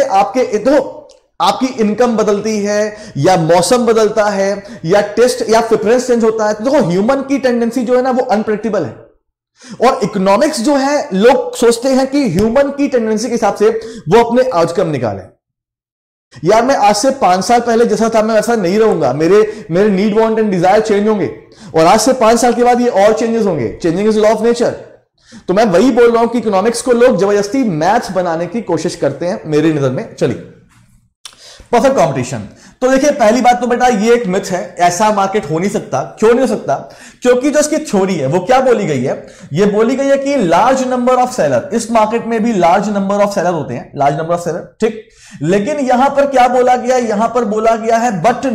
आपकी इनकम बदलती है या मौसम बदलता है या टेस्ट या प्रेफरेंस चेंज होता है, तो देखो ह्यूमन की टेंडेंसी जो है ना वो अनप्रेडिक्टेबल है। और इकोनॉमिक्स जो है, लोग सोचते हैं कि ह्यूमन की टेंडेंसी के हिसाब से वो अपने आउटकम निकालें। यार मैं आज से 5 साल पहले जैसा था मैं वैसा नहीं रहूंगा, मेरे need want and desire change होंगे, और आज से 5 साल के बाद ये और चेंजेस होंगे। Changing is law of nature. तो मैं वही बोल रहा हूं कि इकोनॉमिक्स को लोग जबरदस्ती मैथ बनाने की कोशिश करते हैं मेरी नजर में। चलिए परफेक्ट कंपटीशन, तो देखिए पहली बात तो बेटा ये एक मिथ है, ऐसा मार्केट हो नहीं सकता। क्यों नहीं हो सकता? क्योंकि जो इसकी थ्योरी है वो क्या बोली गई है, ये बोली गई है कि लार्ज नंबर ऑफ सेलर, इस मार्केट में भी लार्ज नंबर ऑफ सेलर होते हैं, लार्ज नंबर ऑफ सेलर, ठीक। लेकिन यहां पर क्या बोला गया, यहां पर बोला गया है but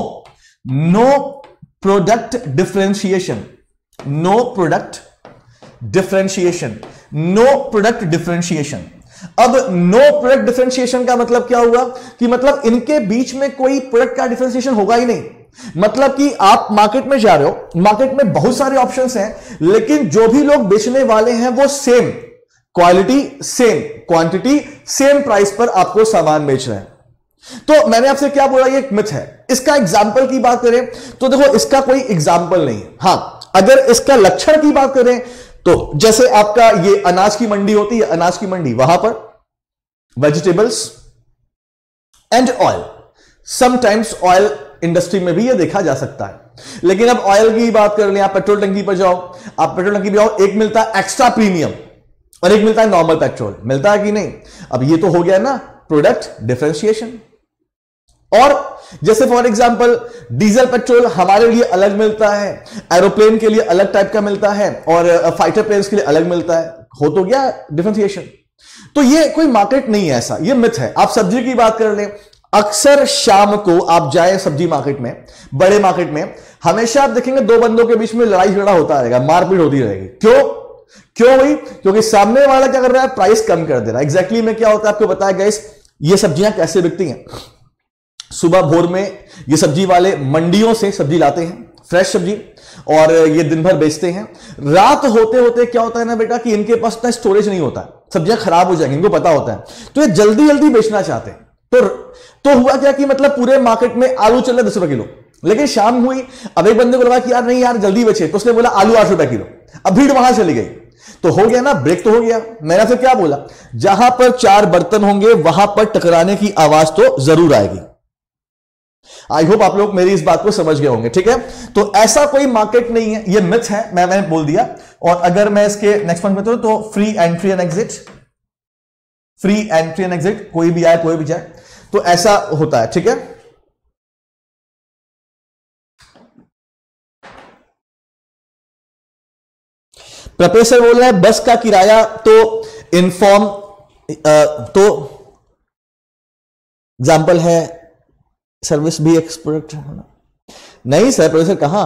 no product differentiation, no product differentiation, no product differentiation. अब नो प्रोडक्ट डिफरेंशिएशन का मतलब क्या हुआ कि मतलब इनके बीच में कोई प्रोडक्ट का डिफरेंशिएशन होगा ही नहीं। मतलब कि आप मार्केट में जा रहे हो, मार्केट में बहुत सारे ऑप्शंस हैं, लेकिन जो भी लोग बेचने वाले हैं वो same quality, same quantity, same price पर आपको सामान बेच रहे हैं। तो मैंने आपसे क्या बोला, ये एक मिथ है। इसका एग्जाम्पल की बात करें तो देखो इसका कोई एग्जाम्पल नहीं है। हां, अगर इसका लक्षण की बात करें तो जैसे आपका ये अनाज की मंडी होती है, अनाज की मंडी, वहां पर vegetables and oil, sometimes oil industry में भी ये देखा जा सकता है। लेकिन अब ऑयल की बात कर लें, आप पेट्रोल टंकी पर जाओ, आप पेट्रोल टंकी पर जाओ, एक मिलता है एक्स्ट्रा प्रीमियम और एक मिलता है नॉर्मल पेट्रोल, मिलता है कि नहीं? अब ये तो हो गया ना प्रोडक्ट डिफरेंशिएशन। और जैसे फॉर एग्जांपल डीजल पेट्रोल हमारे लिए अलग मिलता है, एरोप्लेन के लिए अलग टाइप का मिलता है, और फाइटर प्लेन्स के लिए अलग मिलता है, हो तो गया डिफरेंशिएशन। तो ये कोई मार्केट नहीं है ऐसा, ये मिथ है। आप सब्जी की बात कर लें, अक्सर शाम को आप जाए सब्जी मार्केट में, बड़े मार्केट में, हमेशा आप देखेंगे 2 बंदों के बीच में लड़ाई झगड़ा होता रहेगा, मारपीट होती रहेगी। क्यों भाई? क्योंकि सामने वाला क्या कर रहा है, प्राइस कम कर दे रहा है। एग्जैक्टली में क्या होता है आपको बताया गाइस, ये सब्जियां कैसे बिकती हैं। सुबह भोर में ये सब्जी वाले मंडियों से सब्जी लाते हैं, फ्रेश सब्जी, और ये दिन भर बेचते हैं। रात होते होते क्या होता है ना बेटा कि इनके पास ना स्टोरेज नहीं होता है, सब्जियां खराब हो जाएंगी, इनको पता होता है, तो ये जल्दी जल्दी बेचना चाहते हैं। तो हुआ क्या कि मतलब पूरे मार्केट में आलू चल रहा है 10 रुपए किलो, लेकिन शाम हुई, अब एक बंदे को लगा कि यार नहीं यार जल्दी बेचे, तो उसने बोला आलू 8 रुपए किलो। अब भीड़ वहां चली गई, तो हो गया ना, ब्रेक तो हो गया। मैंने फिर क्या बोला, जहां पर 4 बर्तन होंगे वहां पर टकराने की आवाज तो जरूर आएगी। आई होप आप लोग मेरी इस बात को समझ गए होंगे, ठीक है। तो ऐसा कोई मार्केट नहीं है, ये मिथ है, मैंने बोल दिया। और अगर मैं इसके नेक्स्ट पॉइंट में तो free entry and exit, free entry and exit, कोई भी आए कोई भी जाए, तो ऐसा होता है, ठीक है। प्रोफेसर बोल रहे हैं बस का किराया तो इनफॉर्म, तो एग्जाम्पल है सर्विस भी एक्सपोर्ट नहीं सर। प्रोफेसर कहां?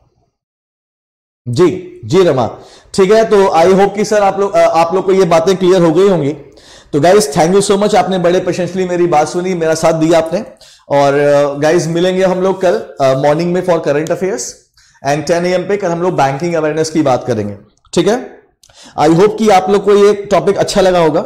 जी रमा, ठीक है। तो आई होप कि सर आप लोग को ये बातें क्लियर हो गई होंगी। तो guys thank you so much, आपने बड़े पेशेंटली मेरी बात सुनी, मेरा साथ दिया आपने। और गाइस मिलेंगे हम लोग कल मॉर्निंग में for current affairs and 10 AM पे। कल हम लोग बैंकिंग अवेयरनेस की बात करेंगे, ठीक है। आई होप कि आप लोग को ये टॉपिक अच्छा लगा होगा।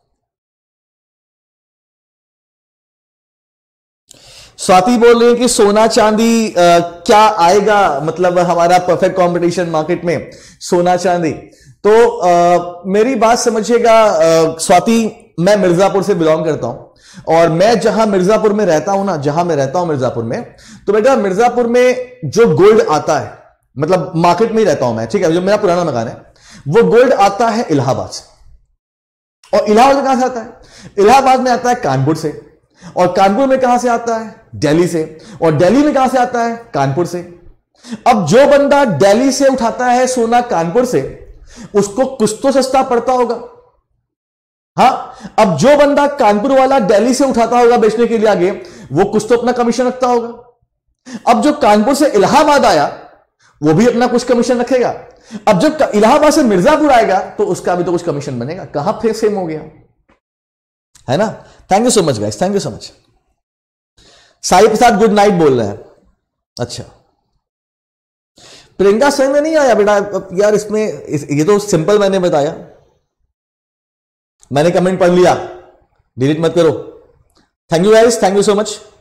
स्वाति बोल रही है कि सोना चांदी क्या आएगा, मतलब हमारा परफेक्ट कंपटीशन मार्केट में सोना चांदी। तो मेरी बात समझिएगा स्वाति, मैं मिर्जापुर से बिलोंग करता हूं, और मैं जहां मिर्जापुर में रहता हूं ना, जहां मैं रहता हूं मिर्जापुर में, तो बेटा मिर्जापुर में जो गोल्ड आता है, मतलब मार्केट में ही रहता हूं मैं, ठीक है, जो मेरा पुराना मकान है, वो गोल्ड आता है इलाहाबाद से। और इलाहाबाद में कहां से आता है? इलाहाबाद में आता है कानपुर से। और कानपुर में कहां से आता है? दिल्ली से। और दिल्ली में कहां से आता है? कानपुर से। अब जो बंदा दिल्ली से उठाता है सोना कानपुर से, उसको कुछ तो सस्ता पड़ता होगा, हाँ, अब जो बंदा कानपुर वाला दिल्ली से उठाता होगा बेचने के लिए आगे, वो कुछ तो अपना कमीशन रखता होगा। अब जो कानपुर से इलाहाबाद आया वो भी अपना कुछ कमीशन रखेगा। अब जब इलाहाबाद से मिर्जापुर आएगा तो उसका भी तो कुछ कमीशन बनेगा। कहां फिर सेम हो गया, है ना। Thank you so much guys, thank you so much. Sai Prasad good night बोल रहे हैं। अच्छा, प्रियंका सिंह में नहीं आया बेटा यार, इसमें ये तो सिंपल मैंने बताया, मैंने कमेंट पढ़ लिया, डिलीट मत करो। Thank you guys, thank you so much.